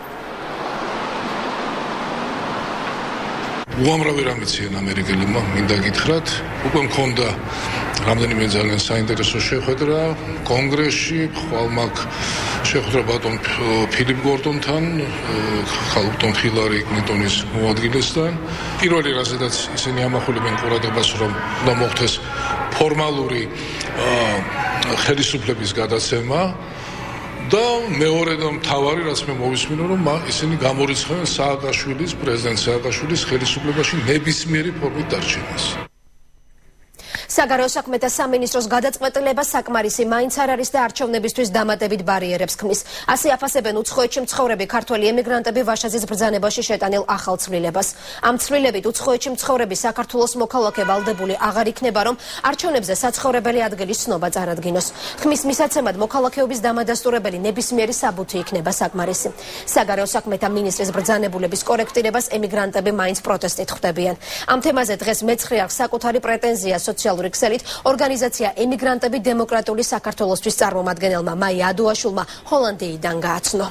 უამრავი რამე ციან ამერიკელებმა, მინდა გითხრათ, უკვე მქონდა რამდენიმე ძალიან საინტერესო შეხვედრა კონგრესში, ხვალ მაგ შეხვედრა ბატონ ფილიპ გორდონთან, ხალბტონ ჰილარი კლინტონის მოადგილესთან. პირველი რაზედაც ისინი ამახვილებენ ყურადღებას, რომ უნდა მოხდეს ფორმალური ხელისუფლების გადაცემა და მეორე და მთავარი, რაც მე მოვისმინო, რომ ისინი გამორიცხავენ სააკაშვილის, პრეზიდენტ სააკაშვილის ხელისუფლებაში ნებისმიერი ფორმით დარჩენას. საგარეო საქმეთა სამინისტროს გადაწყვეტილება საკმარისი მაინც არ არის და არჩევნებისთვის დამატებით ბარიერებს ქმნის. ასე აფასებენ უცხოეთში მცხოვრები ქართველი ემიგრანტები ვაშაძის ბრძანებაში შეტანილ ახალ ცვლილებას. ამ ცვლილებით უცხოეთში მცხოვრები საქართველოს მოქალაქე ვალდებული აღარ იქნება, რომ არჩევნებზე საცხოვრებელი ადგილის ცნობა წარადგინოს. ხმის მისაცემად მოქალაქეობის დამადასტურებელი ნებისმიერი საბუთი იქნება საკმარისი. საგარეო საქმეთა მინისტრის ბრძანებულების კორექტირებას ემიგრანტები მაინც პროტესტით ხვდებიან. ამ თემაზე დღეს მეცხრე აქვს საკუთარი პრეტენზია სოციალური ქსელით ორგანიზაცია ემიგრანტები დემოკრატიული საქართველოსთვის წარმომადგენელმა მაია ადუაშვილმა ჰოლანდიიდან გააცნო.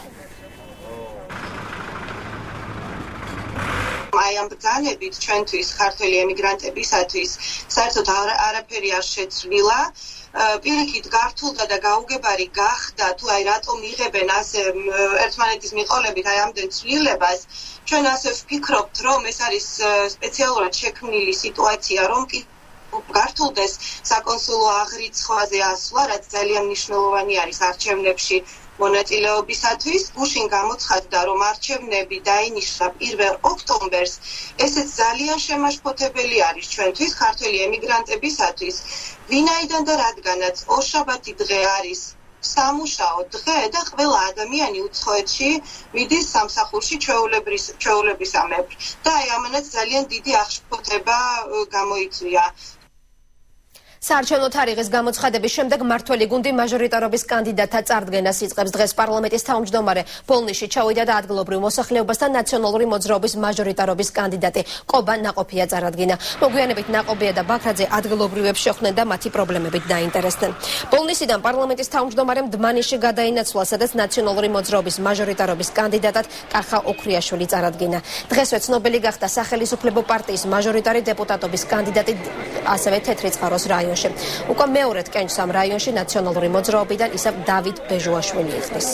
აი ამ ბრძანებით ჩვენთვის ქართველი ემიგრანტებისათვის საერთოდ არაფერი არ შეცვლილა. პირიქით გართულდა და გაუგებარი გახდა თუ აი რატომ იღებენ ასე ერთმანეთის მიყოლებით აი ამდენ ცვლილებას. ჩვენ ასე ვფიქრობთ, რომ ეს არის სპეციალურად შექმნილი სიტუაცია, რომ კი გართულდეს საკონსულო აღრიცხვაზე ასვლა, რაც ძალიან მნიშვნელოვანი არის არჩევნებში მონაწილეობისათვის. გუშინ გამოცხადდა, რომ არჩევნები დაინიშნა პირველ ოქტომბერს. ესეც ძალიან შემაშფოთებელი არის ჩვენთვის, ქართველი ემიგრანტებისათვის, ვინაიდან და რადგანაც ორშაბათი დღე არის სამუშაო დღე და ყველა ადამიანი უცხოეთში მიდის სამსახურში ჩვეულებრის ჩვეულებისამებრ და აი ამანაც ძალიან დიდი აღშფოთება გამოიწვია. საარჩევნო თარიღის გამოცხადების შემდეგ მმართველი გუნდი მაჟორიტარობის კანდიდატთა წარდგენას იწყებს. დღეს პარლამენტის თავმჯდომარე ბოლნიში ჩავიდა და ადგილობრივ მოსახლეობასთან ნაციონალური მოძრაობის მაჟორიტარობის კანდიდატი ყობა ნაყოფია წარადგინა. მოგვიანებით ნაყოფია და ბაქრაძე ადგილობრივებს შეხვდნენ და მათი პრობლემებით დაინტერესდნენ. ბოლნისიდან პარლამენტის თავმჯდომარემ დმანისში გადაინაცვლა, სადაც ნაციონალური მოძრაობის მაჟორიტარობის კანდიდატად კახა ოქრიაშვილი წარადგინა. დღესვე ცნობილი გახდა სახელისუფლებო პარტიის მაჟორიტარი დეპუტატობის კანდიდატი ასევე თეთრი წყაროს რაიონში. უკვე მეორედ კენჭს ამ რაიონში ნაციონალური მოძრაობიდან ისევ დავით ბეჟუაშვილი იხდის.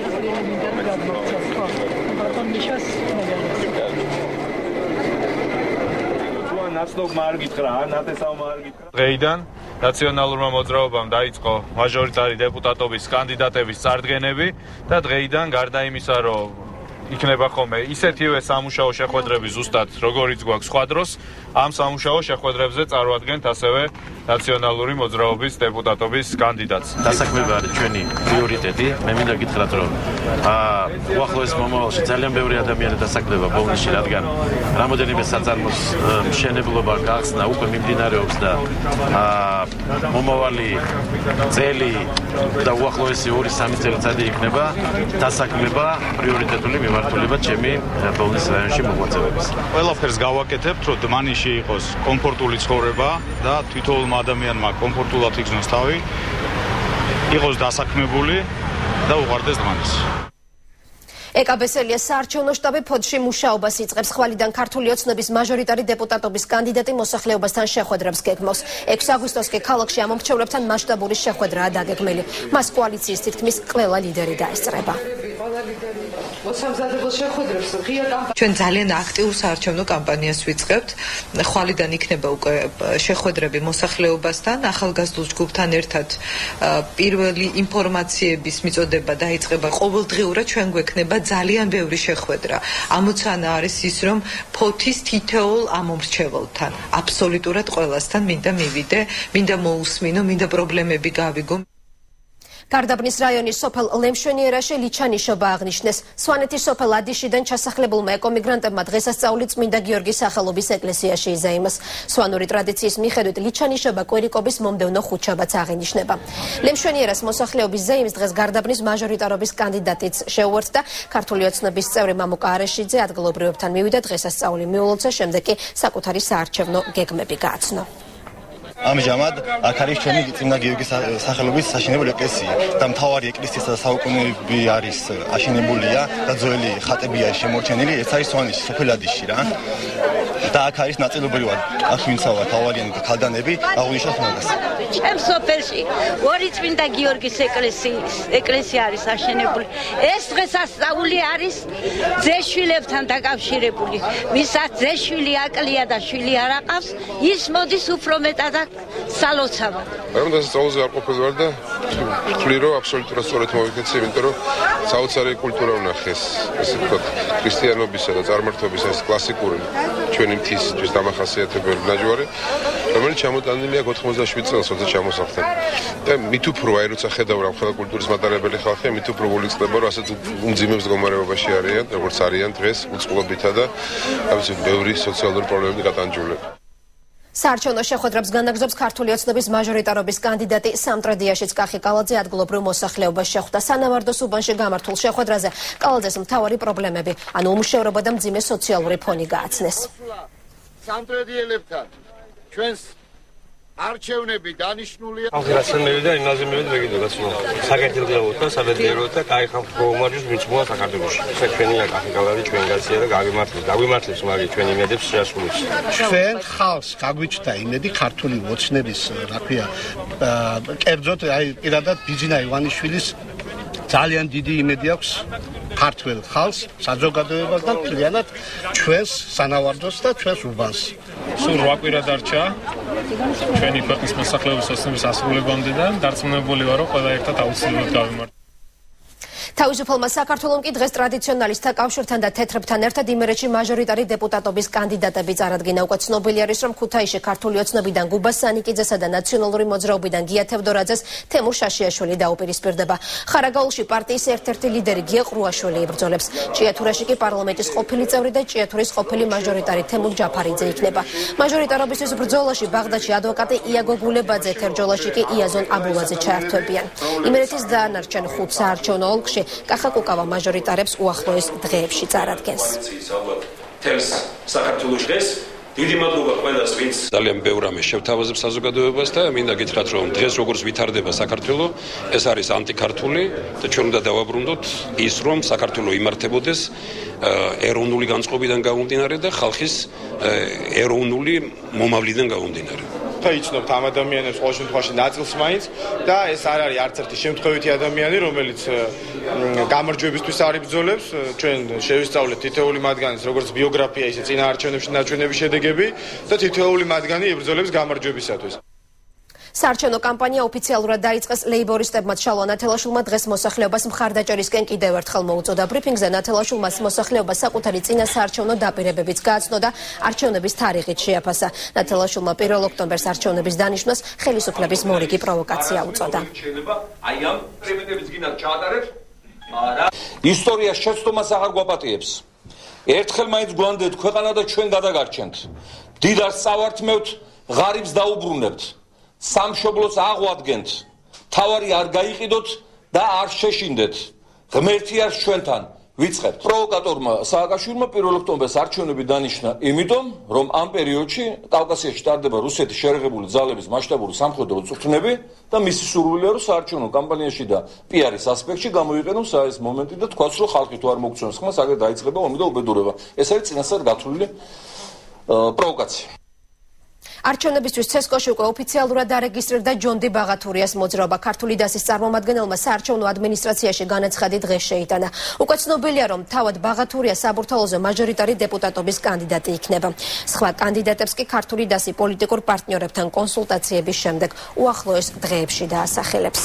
დღეიდან ნაციონალურმა მოძრაობამ დაიწყო მაჟორიტარი დეპუტატობის კანდიდატების წარდგენები და დღეიდან გარდა იმისა, რომ იქნება ხოლმე ისეთივე სამუშაო შეხვედრები ზუსტად როგორიც გვაქვს სხვა დროს, ამ სამუშაო შეხვედრებზე წარმოადგენთ ასევე ნაციონალური მოძრაობის დეპუტატობის კანდიდატს. დასაქმება არის ჩვენი პრიორიტეტი. მე მინდა გითხრათ, რომ უახლოეს მომავალში ძალიან ბევრი ადამიანი დასაქმდება ბოლნისში, რადგან რამოდენიმე საწარმოს მშენებლობა გახსნა უკვე მიმდინარეობს და მომავალი წელი და უახლოესი ორი სამი წელიწადი იქნება დასაქმება პრიორიტეტული მიმართულება ჩემი ბოლნის რაიონში მოღვაწეობის. ყველაფერს გავაკეთებთ, რომ დმანისში იყოს კომფორტული ცხოვრება და თვითოულმა ადამიანმა კომფორტულად იგრძნოს თავი, იყოს დასაქმებული და უყვარდეს დმანისი. ეკაბესელიას საარჩევნო შტაბი ფოთში მუშაობას იწყებს. ხვალიდან ქართული ოცნების მაჟორიტარი დეპუტატობის კანდიდატი მოსახლეობასთან შეხვედრებს გეგმავს. ექვსი აგვისტოს კი ქალაქში ამომრჩევლებთან მასშტაბური შეხვედრაა დაგეგმილი. მას კოალიციის თითქმის ყველა ლიდერი დაესწრება. ჩვენ ძალიან აქტიურ საარჩევნო კამპანიას ვიწყებთ. ხვალიდან იქნება უკვე შეხვედრები მოსახლეობასთან, ახალგაზრდულ ჯგუფთან ერთად პირველი ინფორმაციების მიწოდება დაიწყება. ყოველდღიურად ჩვენ გვექნება ძალიან ბევრი შეხვედრა. ამოცანა არის ის, რომ ფოთის თითოეულ ამომრჩეველთან, აბსოლუტურად ყველასთან მინდა მივიდე, მინდა მოусმინო, მინდა პრობლემები გავიგო. გარდაბნის რაიონის სოფელ ლემშვენიერაში ლიჩანიშობა აღნიშნეს. სვანეთის სოფელ ადიშიდან ჩასახლებულმა ეკომიგრანტებმა დღესასწაული წმინდა გიორგის სახელობის ეკლესიაში იზეიმეს. სვანური ტრადიციის მიხედვით ლიჩანიშობა კვირიკობის მომდევნო ხუთშაბათს აღინიშნება. ლემშვენიერას მოსახლეობის ზეიმს დღეს გარდაბნის მაჟორიტარობის კანდიდატიც შეუერთდა. ქართული ოცნების წევრი მამუკა არეშიძე ადგილობრივებთან მივიდა, დღესასწაული მიულოცა, შემდეგ კი საკუთარი საარჩევნო გეგმები გააცნო. ამჟამად აქ არის ჩვენი წმინდა გიორგის სახელობის საშენებული ეკლესია და მთავარი ეკლესიისა და საუკუნეები არის აშენებულია და ძველი ხატებია შემორჩენილი. ეს არის სვანის სოფელ ადიშში რა. და აქ არის ნაწილობრივად აქ ვინცავა თავარიანი ქალდანები აღნიშნავს მაგას. ჩემ სოფელში ორი წმინდა გიორგის ეკლესიის ეკლესია არის აშენებული. ეს დღესასწაული არის ძეშვილებთან დაკავშირებული. ვისაც ძეშვილი აკლია და შვილი არ აყავს, ის მოდის უფრო მეტად სალოცავად. მაგრამ დასწავლზე არ ყოფილი ვარ და ვთვლი რომ აბსოლუტურად სწორად მოვიქეცე, იმიტომ რომ საოცარი კულტურა ვნახეს, ესე ვთქვათ, ქრისტიანობისა და წარმართობის ეს კლასიკური ჩვენი მთისთვის დამახასიათებელი ნაჯვარი, რომელიც ჩამოტანილია ოთხმოცდაშვიდ წელს, როცა ჩამოსახლდა. და მით უფრო აი როცა ხედავ რა ყველა კულტურის მატარებელი ხალხია, მით უფრო გულისხმობა რომ ასეთ უმძიმე მდგომარეობაში არიან, როგორც არიან დღეს უწყლობითა და ამის ბევრი სოციალური პრობლემები გატანჯულები. საარჩევნო შეხვედრებს განაგრძობს ქართული ოცნების მაჟორიტარობის კანდიდატი სამტრედიაშიც კახი კალაძე ადგილობრივ მოსახლეობას შეხვდა. სანავარდოს უბანში გამართულ შეხვედრაზე კალაძეს მთავარი პრობლემები, ანუ უმუშევრობა და მძიმე სოციალური ფონი გააცნეს. სამტრედიელებთან ჩვენს არჩევნები დანიშნულია. აღრაცემელი და იმაზე მივიდა მეგიდებას რომ საკეთილდღეოდ და საბედნიეროდ და კაი ხალხმოუმარჯოს მიწმოა საქართველოში. ეს ჩვენია კახი კალაძე ჩვენ გაცია და გავიმართლებს. გავიმართლებს მაგ ჩვენ იმედებს შეასრულებს. ჩვენ ხალხს გაგვიჩნდა იმედი ქართული ოცნების რა ქვია კერძოდ აი პირადად ბიძინა ივანიშვილის ძალიან დიდი იმედი აქვს ქართულ ხალხს, საზოგადოებას და მთლიანად ჩვენს სანავარდოს და ჩვენს უბანს. სულ რვა კვირა დარჩა ჩვენი ქვეყნის მოსახლეობის ოცნების ასრულებამდე და დარწმუნებული ვარო ყველა ერთად აუცილებლად გავიმართოთ. თავისუფალმა საქართველომ კი დღეს ტრადიციონალისტთა კავშირთან და თეთრებთან ერთად იმერეთში მაჟორიტარი დეპუტატობის კანდიდატები წარადგინა. უკვე ცნობილი არის, რომ ქუთაისში ქართული ოცნებიდან გუბას სანიკიძესა და ნაციონალური მოძრაობიდან გია თევდორაძეს თემურ შაშიაშვილი დაუპირისპირდება. ხარაგაულში პარტიის ერთ-ერთი ლიდერი გია ყრუაშვილი იბრძოლებს. ჭიათურაში კი პარლამენტის ყოფილი წევრი და ჭიათურის ყოფილი მაჟორიტარი თემურ ჯაფარიძე იქნება. მაჟორიტარობისთვის ბრძოლაში ბაღდადში ადვოკატი იაგო გულებაძე, თერჯოლაში კი იაზონ აბულაძე ჩაერთვებიან. იმერეთის დანარჩენ ხუთ საარჩევნო ოლქში კახა კუკავა მაჟორიტარებს უახლოეს დღეებში წარადგენს. თელს საქართველოს დღეს დიდი მადლობა ყველას, ვინც ძალიან ბევრ რამეს შევთავაზებს საზოგადოებას და მინდა გითხრათ, რომ დღეს როგორც ვითარდება საქართველო, ეს არის ანტიქართული და ჩვენ უნდა დავაბრუნდოთ ის, რომ საქართველო იმართებოდეს ეროვნული განწყობიდან გამომდინარე და ხალხის ეროვნული მომავლიდან გამომდინარე. იცნობთ ამ ადამიანებს ყოველ შემთხვევაში ნაწილს მაინც და ეს არ არის არც ერთი შემთხვევითი ადამიანი, რომელიც გამარჯვებისთვის არ იბრძოლებს. ჩვენ შევისწავლეთ თითოეული მათგანის როგორც ბიოგრაფია, ისე წინაარჩევნებში ნაჩვენების შედეგები და თითოეული მათგანი იბრძოლებს გამარჯვებისათვის. საარჩევნო კამპანია ოფიციალურად დაიწყეს. ლეიბორისტებმა შალვა ნათელაშვილმა დღეს მოსახლეობას მხარდაჭერისკენ კიდევ ერთხელ მოუწოდა. ბრიფინგზე ნათელაშვილმა მოსახლეობა საკუთარი წინა საარჩევნო დაპირებებიც გააცნო და არჩევნების თარიღით შეაფასა. ნათელაშვილმა პირველ ოქტომბერს არჩევნების დანიშვნას ხელისუფლების მორიგი პროვოკაცია უწოდა. აი ამ პრემიების გინდა ჩაატარებს? არა. ისტორიას შეცდომას აღარ გვაპატიებს. ერთხელ მაინც გვანდეთ ქვეყანა და ჩვენ გადაგარჩენთ. დიდარს წავართმევთ, ღარიბს დაუბრუნებთ. სამშობლოს აღვადგენთ, თავარი არ გაიყიდოთ და არ შეშინდეთ. ღმერთი არის ჩვენთან, ვიწყებთ. პროვოკატორმა სააკაშვილმა პირველ ოქტომბერს არჩევნები დანიშნა, იმიტომ, რომ ამ პერიოდში კავკასიაში ტარდება რუსეთის შერეღებული ძალების მასშტაბური სამხედრო წვრთნები და მისი სურვილია, რომ საარჩევნო კამპანიაში და პიარის ასპექტში გამოიყენოს ეს მომენტი და თქვას, რომ ხალხი თუ არ მოგწონს ხმას, აგერ დაიწყება ომი და უბედურება. ეს არის წინასწარ გათვლილი პროვოკაცია. არჩევნებისთვის ცესკოში უკვე ოფიციალურად დარეგისტრირდა ჯონდი ბაღათურიას მოძრაობა. ქართული დასის წარმომადგენელმა საარჩევნო ადმინისტრაციაში განაცხადი დღეს შეიტანა. უკვე ცნობილია, რომ თავად ბაღათურია საბურთალოზე მაჟორიტარი დეპუტატობის კანდიდატი იქნება. სხვა კანდიდატებს კი ქართული დასი პოლიტიკურ პარტნიორებთან კონსულტაციების შემდეგ უახლოეს დღეებში დაასახელებს.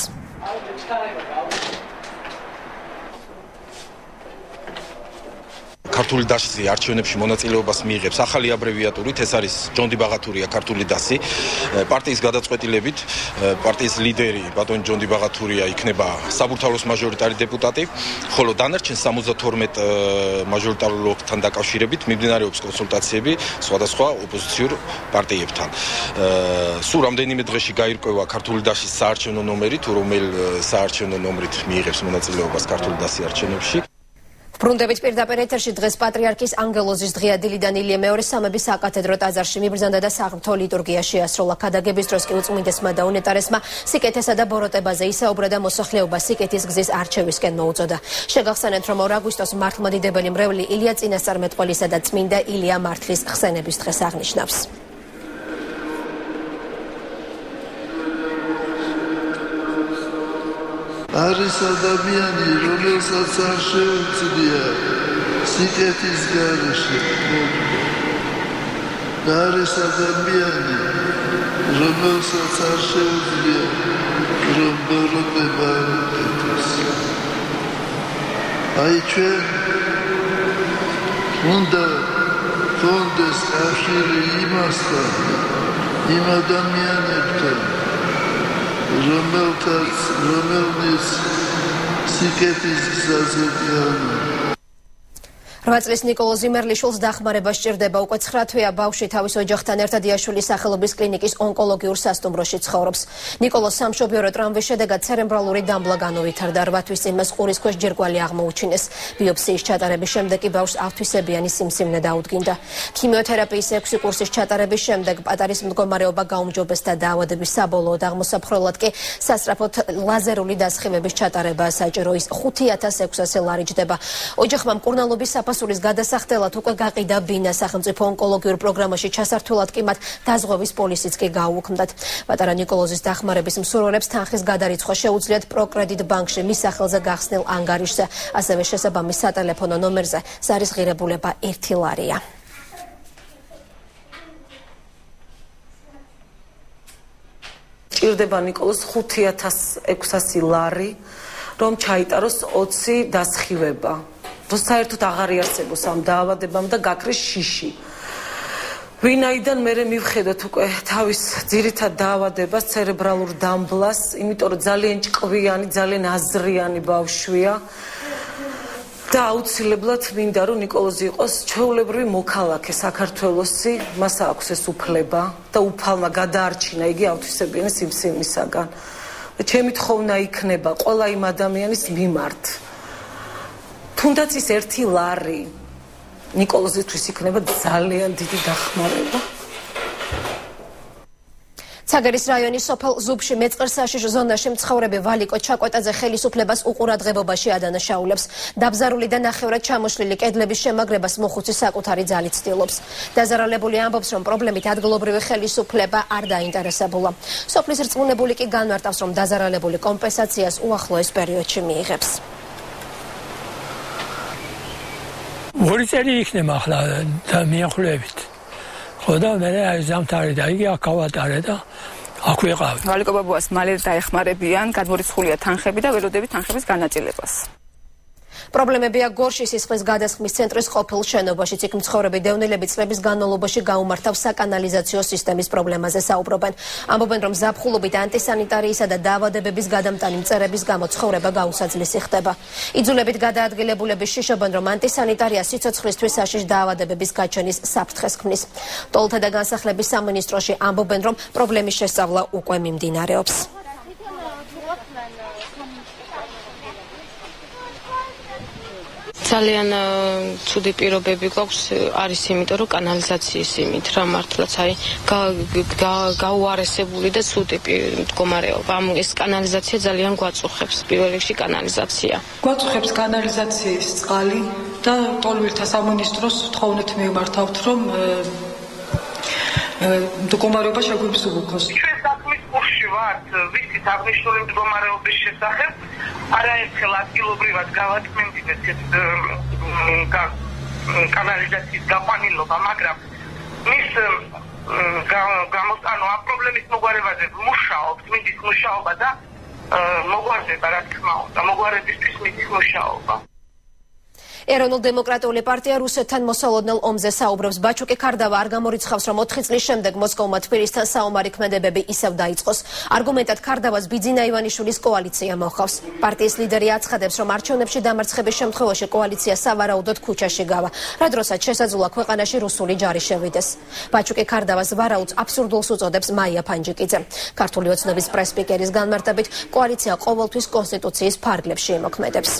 ქართული დასი არჩევნებში მონაწილეობას მიიღებს ახალი აბრევიატურით, ეს არის ჯონდი ბაღათურია ქართული დასი. პარტიის გადაწყვეტილებით პარტიის ლიდერი ბატონი ჯონდი ბაღათურია იქნება საბურთალოს მაჟორიტარი დეპუტატი, ხოლო დანარჩენ სამოცდათორმეტ მაჟორიტარულ ოლქთან დაკავშირებით მიმდინარეობს კონსულტაციები სხვადასხვა ოპოზიციურ პარტიებთან. სულ რამდენიმე დღეში გაირკვევა ქართული დასის საარჩევნო ნომერი, თუ რომელ საარჩევნო ნომრით მიიღებს მონაწილეობას ქართული დასი არჩევნებში. ბრუნდებით პირდაპირ ეთერში დღეს პატრიარქის ანგელოზის დღეადილიდან ილია მეორე სამების საკათედრო ტაძარში მიბრძანდა და საღვთო ლიტურგია შეასრულა. ქადაგების დროს კი უწმინდესმა და უნეტარესმა სიკეთესა და ბოროტებაზე ისაუბრა და მოსახლეობა სიკეთის გზის არჩევისკენ მოუწოდა. შეგახსენეთ, რომ ორ აგვისტოს მართლმადიდებელი მრევლი ილია წინასწარმეტყველისა და წმინდა ილია მართლის ხსენების დღეს აღნიშნავს. არის ადამიანი, რომელსაც არ შეუძლია სიკეთის გარეშე მოვიდა. და არის ადამიანი, რომელსაც არ შეუძლია რომ ბოროტება ეკეთოს. აი ჩვენ უნდა გქონდეს კავშირი იმასთან, იმ ადამიანებთან, რომელთაც რომელნიც სიკეთის გზაზე დგანან. რვა წლის ნიკოლოზ იმერლიშვილს დახმარება სჭირდება. უკვე ცხრა თვეა ბავშვი თავის ოჯახთან ერთად იაშვილის სახელობის კლინიკის ონკოლოგიურ სასტუმროში ცხოვრობს. ნიკოლოზ სამშობიარო ტრამვის შედეგად ცერებრალური დამბლა განუვითარდა. რვა თვის წინ მას ყურის ქვეშ ჯირკვალი აღმოუჩინეს. ბიოპსიის ჩატარების შემდეგ კი ბავშვს ავთვისებიანი სიმსივნე დაუდგინდა. ქიმიოთერაპიის ექვსი კურსის ჩატარების შემდეგ პატარის მდგომარეობა გაუმჯობეს და დაავადების საბოლოოდ აღმოსაფხროლად კი სასწრაფოდ ლაზერული დასხივების ჩატარება საჭირო. ის ხუთი ათას ექვსასი ლარი ჯდება. ოჯახმა მკურნალობის საფასურის გადასახდელად უკვე გაყიდა ბინა. სახელმწიფო ონკოლოგიურ პროგრამაში ჩასართულად კი მათ დაზღვევის პოლისიც კი გაუუქმდათ. პატარა ნიკოლოზის დახმარების მსურველებს თანხის გადარიცხვა შეუძლიათ პროკრედიტ ბანკში მის სახელზე გახსნილ ანგარიშზე. ასევე შესაბამის სატელეფონო ნომერზე ზარის ღირებულება ერთი ლარია. ჭირდება ნიკოლოზს ხუთი ათას ექვსასი ლარი. რომ ჩაიტაროს ოცი დასხივება. რომ საერთოდ აღარ იარსებოს ამ დაავადებამ და გაქრეს შიში. ვინაიდან მე მივხედოთ უკვე თავის ძირითად დაავადებას, ცერებრალურ დამბლას, იმიტომ რომ ძალიან ჭკვიანი, ძალიან აზრიანი ბავშვია. და აუცილებლად მინდა რომ ნიკოლოზი იყოს ჩვეულებრივი მოქალაქე საქართველოსი, მას აქვს ეს უფლება და უფალმა გადაარჩინა იგი ავთვისებიანი სიმსივნისაგან. ჩემი თხოვნა იქნება ყველა იმ ადამიანის მიმართ. თუნდაც ის ერთი ლარი ნიკოლოზისთვის იქნება ძალიან დიდი დახმარება. ცაგერის რაიონის სოფელ ზუბში მეწყერსაშიშ ზონაში მცხოვრები ვალიკო ჩაკვეტაძე ხელისუფლებას უყურადღებობაში ადანაშაულებს. დაბზარული და ნახევრად ჩამოშლილი კედლების შემაგრებას მოხუცი საკუთარი ძალით ცდილობს. დაზარალებული ამბობს, რომ პრობლემით ადგილობრივი ხელისუფლება არ დაინტერესებულა. სოფლის რწმუნებული კი განმარტავს, რომ დაზარალებული კომპენსაციას უახლოეს პერიოდში მიიღებს. ორი წელი იქნება ახლა მიახლოებით. ხო და მე აი ზამთარი და იგი აკავატარე და აქ ვიყავ. ვალიკო ბაბუას მალე დაეხმარებიან, გადმორიცხულია თანხები და ველოდებით თანხების განაწილებას. პრობლემებია გორში სისხლის გადასხმის ცენტრის ყოფილ შენობაში. იქ მცხოვრები დევნილები წლების განმავლობაში გაუმართავ საკანალიზაციო სისტემის პრობლემაზე საუბრობენ. ამბობენ, რომ ზაფხულობით ანტისანიტარიისა და დაავადებების გადამტანი მწერების გამო ცხოვრება გაუსაძლისი ხდება. იძულებით გადაადგილებულები შიშობენ, რომ ანტისანიტარია სიცოცხლისთვის საშიშ დაავადებების გაჩენის საფრთხეს ქმნის. ტოლთა და განსახლების სამინისტროში ამბობენ, რომ პრობლემის შესწავლა უკვე მიმდინარეობს. ძალიან ცუდი პირობები გვაქვს არის იმიტომ რომ კანალიზაციის იმით რა მართლაც აი გაუარესებული და ცუდი მდგომარეობა. ამ ეს კანალიზაცია ძალიან გვაწუხებს, პირველ რიგში კანალიზაცია. გვაწუხებს კანალიზაციის წყალი და ტოლვილთა სამინისტროს თხოვნით მივმართავთ რომ მდგომარეობა შეგვიბზულოს. ჩვენ საქმის კურსში ვართ, ვიცით აღნიშნული მდგომარეობის შესახებ. არაერთხელ ადგილობრივად გავაწმენდით ეს კანალიზაციის გაყვანილობა, მაგრამ მის გამოტანო ამ პრობლემის მოგვარებაზე მუშაობთ, მიდის მუშაობა და მოგვარდება რა თქმა უნდა, მოგვარებისთვის მიდის მუშაობა. ეროვნულ-დემოკრატიული პარტია რუსეთთან მოსალოდნელ ომზე საუბრობს. ბაჩუკი ქარდავა არ გამორიცხავს, რომ ოთხი წლის შემდეგ მოსკოვმა თბილისთან საომარი ქმედებები ისევ დაიწყოს. არგუმენტად ქარდავას ბიძინა ივანიშვილის კოალიცია მოხავს. პარტიის ლიდერი აცხადებს, რომ არჩევნებში დამარცხების შემთხვევაში კოალიცია სავარაუდოდ ქუჩაში გავა, რა დროსაც შესაძლოა ქვეყანაში რუსული ჯარი შევიდეს. ბაჩუკი ქარდავას ვარაუდს აბსურდულს უწოდებს მაია ფანჯიკიძე. ქართული ოცნების პრეს-სპიკერის განმარტებით, კოალიცია ყოველთვის კონსტიტუციის ფარგლებში იმოქმედებს.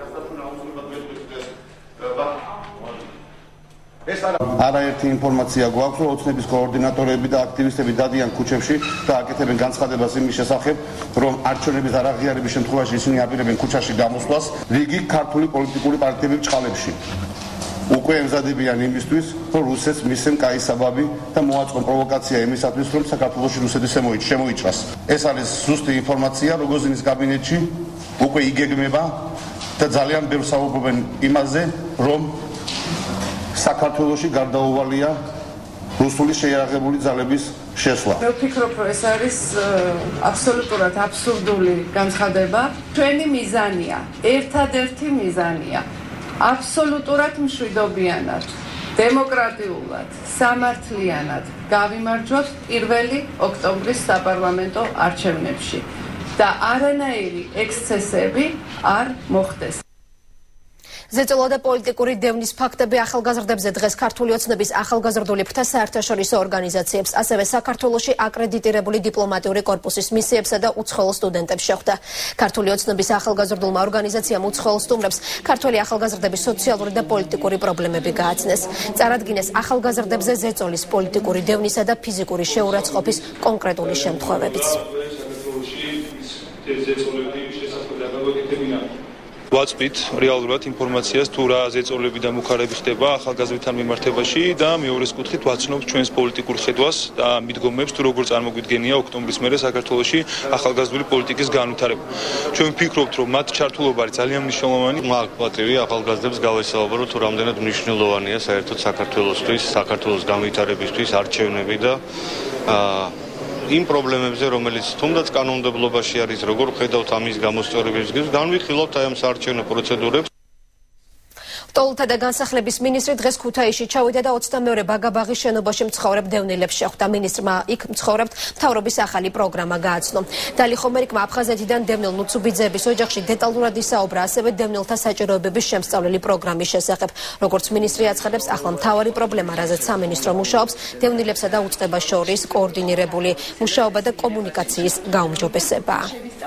არაერთი ინფორმაცია გვაქვს, რომ ოცნების კოორდინატორები და აქტივისტები დადიან ქუჩებში და აკეთებენ განცხადებას იმის შესახებ, რომ არჩევნების არაღიარების შემთხვევაში ისინი აპირებენ ქუჩაში გამოსვლას რიგი ქართული პოლიტიკური პარტიების წყალებში. უკვე ემზადებიან იმისთვის, რომ რუსეთს მისცენ კაი საბაბი და მოაწყონ პროვოკაცია იმისათვის, რომ საქართველოში რუსეთის შემოიჭრას. ეს არის ზუსტი ინფორმაცია, როგოზინის კაბინეტში უკვე იგეგმება და ძალიან ბევრს საუბრობენ იმაზე, რომ საქართველოში გარდაუვალია რუსული შეიარაღებული ძალების შესვლა. მე ვფიქრობ, რომ ეს არის აბსოლუტურად აბსურდული განცხადება. ჩვენი მიზანია, ერთადერთი მიზანია, აბსოლუტურად მშვიდობიანად, დემოკრატიულად, სამართლიანად გავიმარჯვოთ პირველი ოქტომბრის საპარლამენტო არჩევნებში და არანაირი ექსცესები არ მოხდეს. ზეწოლა და პოლიტიკური დევნის ფაქტები ახალგაზრდებზე დღეს ქართული ოცნების ახალგაზრდული ფრთა საერთაშორისო ორგანიზაციებს, ასევე საქართველოში აკრედიტირებული დიპლომატიური კორპუსის მისიებსა და უცხოელ სტუდენტებს შეხვდა. ქართული ოცნების ახალგაზრდულმა ორგანიზაციამ უცხოელ სტუმრებს ქართველი ახალგაზრდების სოციალური და პოლიტიკური პრობლემები გააცნეს. წარადგინეს ახალგაზრდებზე ზეწოლის, პოლიტიკური დევნისა და ფიზიკური შეურაცხყოფის კონკრეტული შემთხვევებიც. ვაწვით რეალურად ინფორმაციას თუ რა ზეწოლები და მუხარები ხდება ახალგაზრდებთან მიმართებაში და მეორეს კუთხით ვაცნობთ ჩვენს პოლიტიკურ ხედვას და მიდგომებს თუ როგორ წარმოგვიდგენია ოქტომბრის მერე საქართველოში ახალგაზრდული პოლიტიკის განვითარება. ჩვენ ვფიქრობთ, რომ მათ ჩართულობა არის ძალიან მნიშვნელოვანი. მაგ პატივი ახალგაზრდებს გავესაუბრო თუ რამდენად მნიშვნელოვანია საერთოდ საქართველოსთვის, საქართველოს განვითარებისთვის არჩევნები და იმ პრობლემებზე, რომელიც თუნდაც კანონმდებლობაში არის, როგორ ხედავთ ამის გამოსწორებებს, განვიხილავთ აი ამ საარჩევნო პროცედურებს. ტოლთა და განსახლების მინისტრი დღეს ქუთაისში ჩავიდა და ოცდამეორე ბაგაბაღის შენობაში მცხოვრებ დევნილებს შეხვდა. მინისტრმა იქ მცხოვრებთ მთავრობის ახალი პროგრამა გააცნო. დალი ხომერიკმა აფხაზეთიდან დევნილ ნუცუბიძეების ოჯახში დეტალურად ისაუბრა, ასევე დევნილთა საჭიროებების შემსწავლელი პროგრამის შესახებ. როგორც მინისტრი აცხადებს, ახლა მთავარი პრობლემა, რაზეც სამინისტრო მუშაობს, დევნილებსა და უწყებას შორის კოორდინირებული მუშაობა და კომუნიკაციის გაუმჯობესება.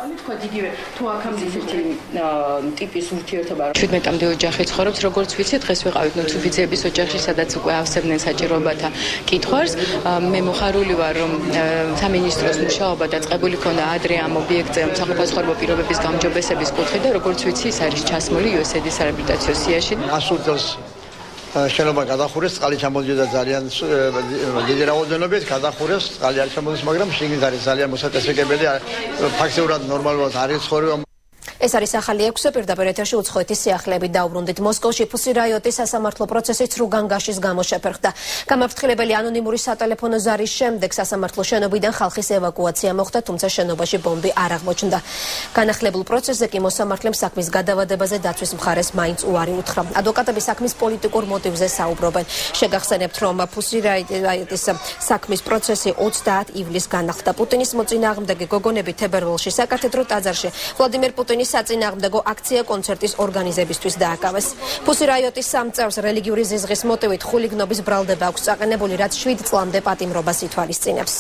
შვიდმეტამდე ოჯახი ცხოვრობს, როგორც ვიცი, დღეს ვიყავით ნუცუბიძეების ოჯახში, სადაც უკვე ავსებდნენ საჭიროებათა კითხვას. მე მოხარული ვარ, რომ სამინისტროს მუშაობა დაწყებული ქონდა ადრე ამ ობიექტზე სახელმწიფო პირობების გაუმჯობესების კუთხით და როგორც ვიცი, ის არის ჩასმული იუ ეს ეი დი-ის რეაბილიტაციო სიაში. ასულ წელს შენობა გადახურეს, წყალი ჩამოდიოდა ძალიან დიდი რაოდენობით, გადახურეს, წყალი არ ჩამოდის, მაგრამ შიგნით არის ძალიან მოსაწესრიგებელი, ფაქტიურად ნორმალურად არის ცხოვრება. ეს არის ახალი ექვსი პირდაპირ ეთერში უცხოეთის სიახლეებით დაუბრუნდით. მოსკოვში ფუსირაიოტის სასამართლო პროცესი ცრუგანგაშის გამო შეფერხდა. გამაფრთხილებელი ანონიმური სატელეფონო ზარის შემდეგ სასამართლო შენობიდან ხალხის ევაკუაცია მოხდა, თუმცა შენობაში ბომბი არ აღმოჩნდა. განახლებულ პროცესზე კი მოსამართლემ საქმის გადავადებაზე დაცვის მხარეს მაინც უარი უთხრა. ადვოკატები საქმის პოლიტიკურ მოტივზე საუბრობენ. შეგახსენებთ, რომ ფუსირაიოტის საქმის პროცესი ოცდაათ ივლისს განახლდა. პუტინის მოწინააღმდეგე გოგონები თებერვალში საკათედრო ტაძარში ვლადიმერ პუტინის საწინააღმდეგო აქცია კონცერტის ორგანიზებისთვის დააკავეს. ფუსირაიოტის სამ წევრს რელიგიური ზიზღის მოტივით ხულიგნობის ბრალდება აქვს წაყენებული, რაც შვიდ წლამდე პატიმრობას ითვალისწინებს.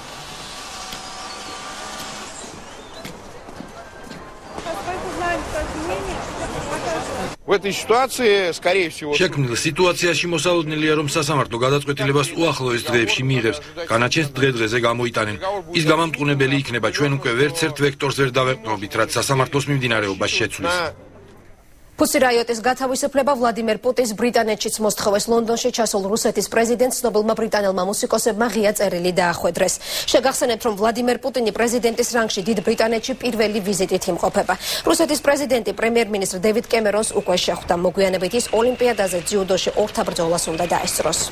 შექმნილ სიტუაციაში მოსალოდნელია, რომ სასამართლო გადაწყვეტილებას უახლოეს დღეებში მიიღებს, განაჩენს დღე-დღეზე გამოიტანენ. ის გამამტყუნებელი იქნება, ჩვენ უკვე ვერც ერთ ვექტორს ვერ დავეყრდნობით, რაც სასამართლოს მიმდინარეობას შეცვლის. ფუსირაიოტის გათავისუფლება ვლადიმერ პუტინს ბრიტანეთშიც მოსთხოვეს. ლონდონში ჩასულ რუსეთის პრეზიდენტს ცნობილმა ბრიტანელმა მუსიკოსებმა ღია წერილი დაახვედრეს. შეგახსენებთ, რომ ვლადიმერ პუტინი პრეზიდენტის რანგში დიდ ბრიტანეთში პირველი ვიზიტით იმყოფება. რუსეთის პრეზიდენტი პრემიერ-მინისტრ დევიდ კემერონს უკვე შეხვდა. მოგვიანებით ის ოლიმპიადაზე ძიუდოში ორთა ბრძოლას უნდა დაესწროს.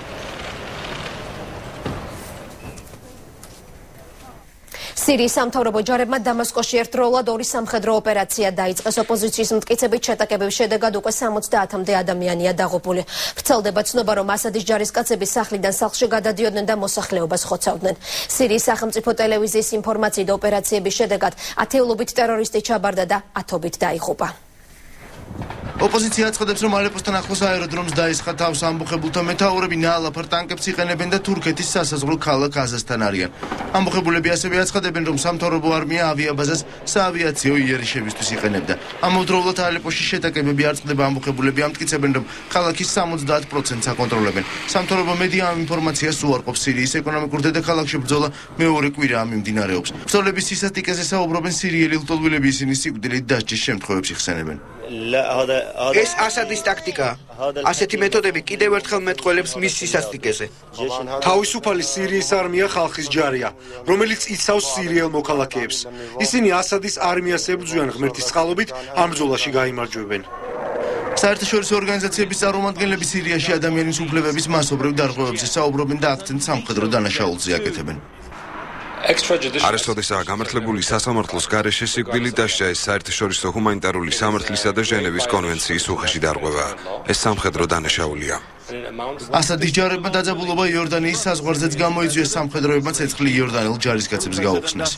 სირიის სამთავრობო ჯარებმა დამასკოში ერთდროულად ორი სამხედრო ოპერაცია დაიწყეს. ოპოზიციის მტკიცებით შეტაკების შედეგად უკვე სამოცდაათამდე ადამიანია დაღუპული. ვრცელდება ცნობა, რომ ასადის ჯარისკაცები სახლიდან სახლში გადადიოდნენ და მოსახლეობას ხოცავდნენ. სირიის სახელმწიფო ტელევიზიის ინფორმაციით ოპერაციების შედეგად ათეულობით ტერორისტი ჩაბარდა და ათობით დაიღუპა. ოპოზიცია აცხადებს, რომ ალეპოსთან ახლოს აეროდრომს დაესხა თავს ამბოხებულთა მეთაურები ნაალაფარ ტანკებს იყენებენ და თურქეთის სასაზღვრო ქალაქ გაზასთან არიან. ამბოხებულები ასევე აცხადებენ, რომ სამთავრობო არმია ავიაბაზას საავიაციო იერიშებისთვის იყენებდა. ამავდროულად ალეპოში შეტაკებები არ წყდება. ამბოხებულები ამტკიცებენ, რომ ქალაქის სამოცდაათ პროცენტს აკონტროლებენ. სამთავრობო მედია ამ ინფორმაციას უარყოფს. სირიის ეკონომიკურ დედაქალაქში ბრძოლა მეორე კვირაა მიმდინარეობს. ბრძოლების სისასტიკეზე საუბრობენ სირიელი ლტოლვილები, ისინი სიკვდილით დასჯის შემთხვევებს იხსენებენ. ეს ასადის ტაქტიკაა. ასეთი მეთოდები კიდევ ერთხელ მეტყველებს მის სისასტიკეზე. თავისუფალი სირიის არმია ხალხის ჯარია, რომელიც იცავს სირიელ მოქალაქეებს. ისინი ასადის არმიას ებრძვიან ღმერთის წყალობით, ამ ბრძოლაში გაიმარჯვებენ. საერთაშორისო ორგანიზაციების წარმომადგენლები სირიაში ადამიანის უფლებების მასობრივ დარღვევებზე საუბრობენ და აქცენტს სამხედრო დანაშაულზე აკეთებენ. არასოდესაა გამართლებული სასამართლოს გარეშე სიკვდილით დასჯა. ეს საერთაშორისო ჰუმანიტარული სამართლისა და ჟენევის კონვენციის უხეში დარღვევაა. ეს სამხედრო დანაშაულია. ასადის ჯარებმა დაძაბულობა იორდანიის საზღვარზეც გამოიწვიეს. სამხედროებმა ცეცხლი იორდანელ ჯარისკაცებს გაუხსნეს.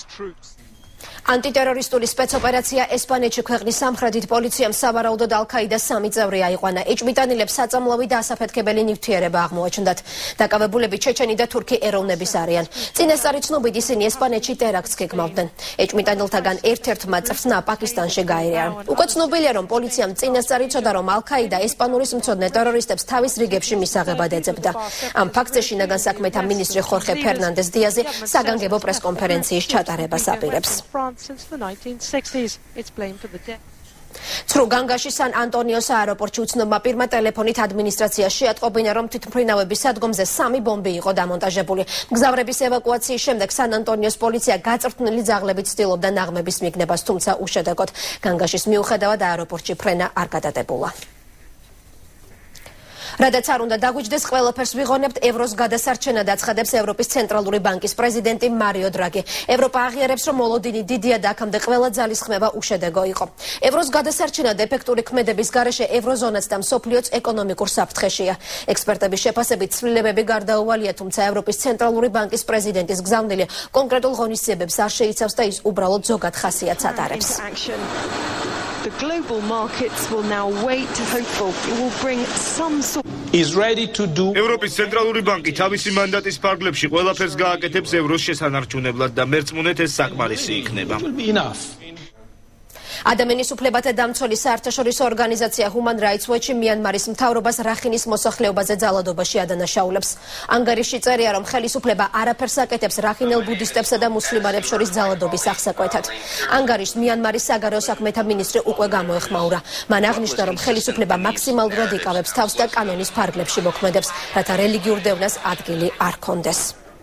ანტიტერორისტული სპეცოპერაცია ესპანეთში ქვეყნის სამხრეთით პოლიციამ სავარაუდოდ ალ-ქაიდას სამი წევრი აიყვანა. ეჭვმიტანილებს საწამლავი და ასაფეთქებელი ნივთიერება აღმოაჩნდათ. დაკავებულები ჩეჩენი და თურქი ეროვნების არიან. წინასწარი ცნობით ისინი ესპანეთში ტერაქტს გეგმავდნენ. ეჭვმიტანილთაგან ერთ-ერთმა წრსნა პაკისტანში გაერია. უკვე ცნობილია, რომ პოლიციამ წინასწარი იცოდა, რომ ალ-ქაიდა ესპანურის მცოდნე ტერორისტებს თავის რიგებში მისაღებად ეძებდა. ამ ფაქტზე შინაგან საქმეთა მინისტრი ხორხე ფერნანდეს დიაზი საგანგებო პრესკონფერენციის ჩატარებას აპირებს. Since the nineteen sixties. It's blamed for the death. ცრუგანგაში სან ანტონიოს აეროპორტში უცნობმა პირმა ტელეფონით ადმინისტრაციას შეატყობინა, რომ თვითმფრინავების სადგომზე სამი ბომბი იყო დამონტაჟებული. მგზავრების ევაკუაციის შემდეგ სან ანტონიოს პოლიცია გაწვრთნილი ძაღლებით ცდილობდა ნაღმების მიგნებას, თუმცა უშედეგოდ. განგაშის მიუხედავად აეროპორტში ფრენა არ გადადებულა. რადგან არ უნდა დაგვიჯდეს, ყველაფერს ვიღონებთ, ევროს გადასარჩენად აცხადებს ევროპის ცენტრალური ბანკის პრეზიდენტი მარიო დრაგი. ევროპა აღიარებს, რომ მოლოდინი დიდია და აქამდე ყველა ძალისხმევა უშედეგო იყო. ევროს გადასარჩენად ეფექტური ქმედების გარეშე ევროზონაც და მსოფლიოც ეკონომიკურ საფრთხეშია. ექსპერტების შეფასებით ცვლილებები გარდაუვალია, თუმცა ევროპის ცენტრალური ბანკის პრეზიდენტის გზავნილი კონკრეტულ ღონისძიებებს არ შეიცავს და ის უბრალოდ ზოგად ხასიათს ატარებს. The global markets will now wait, hopeful it will bring some sort is ready to do ევროპის ცენტრალური ბანკი თავისი მანდატის ფარგლებში ყველაფერს გააკეთებს ევროს შესანარჩუნებლად და მერწმუნეთ ეს საკმარისი იქნება. ადამიანის უფლებათა დამცველი საერთაშორისო ორგანიზაცია Human Rights Watch მიანმარის მთავრობას რახინის მოსახლეობაზე ძალადობაში ადანაშაულებს. ანგარიში წერია, რომ ხელისუფლება არაფერს აკეთებს რახინელ ბუდისტებსა და მუსლიმანებს შორის ძალადობის აღსაკვეთად. ანგარიშს მიანმარის საგარეო საქმეთა მინისტრი უკვე გამოეხმაურა. მან აღნიშნა, რომ ხელისუფლება მაქსიმალურად იკავებს თავს და კანონის ფარგლებში მოქმედებს, რათა რელიგიურ დევნას ადგილი არ ჰქონდეს.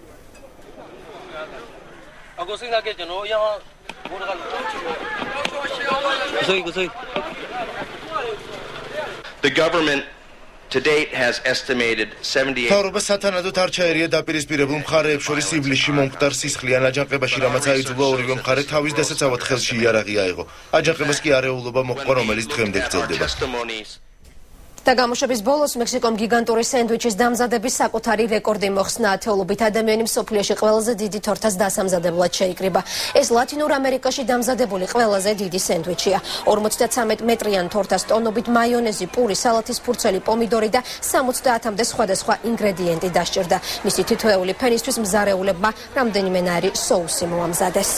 The government to date has estimated seventy-eight თავრობა სათანადოდ არ ჩაერია დაპირისპირებულ მხარეებს შორის ივლისში მომხდარ სისხლიან აჯანყებაში, რამაც აიძულა ორივე მხარე თავის დასაცავად ხელში იარაღი აეღო. აჯანყებას კი არეულობა მოჰყვა, რომელიც დღემდე გრძელდება. და გამოშვების ბოლოს მექსიკომ გიგანტური სენდვიჩის დამზადების საკუთარი რეკორდი მოხსნა. ათეულობით ადამიანი მსოფლიოში ყველაზე დიდი თორთას დასამზადებლად შეიკრიბა. ეს ლათინურ ამერიკაში დამზადებული ყველაზე დიდი სენდვიჩია. ორმოცდათრამეტ მეტრიან თორთას ტონობით მაიონეზი, პური, სალათის ფურცელი, პომიდორი და სამოცდაათამდე სხვადასხვა ინგრედიენტი დასჭირდა. მისი თითოეული ფენისთვის მზარეულებმა რამდენიმე ნაირი соуსი მოამზადეს.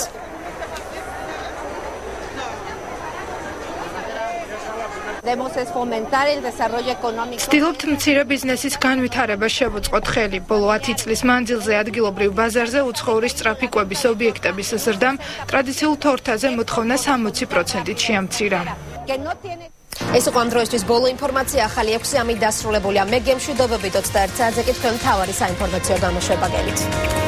ვცდილობთ მცირე ბიზნესის განვითარებას შევუწყოთ ხელი. ბოლო ათი წლის მანძილზე ადგილობრივ ბაზარზე უცხოური სწრაფი კვების ობიექტების ზრდამ ტრადიციულ თორთაზე მოთხოვნა სამოცი პროცენტით შეამცირა. ეს იყო ამ დროისთვის ბოლო ინფორმაცია. ახალი ექვსი ამით დასრულებულია. მე გემშვიდობებით ოცდაერთ საათზე კი თქვენ მთავარი საინფორმაციო გამოშვება გელით.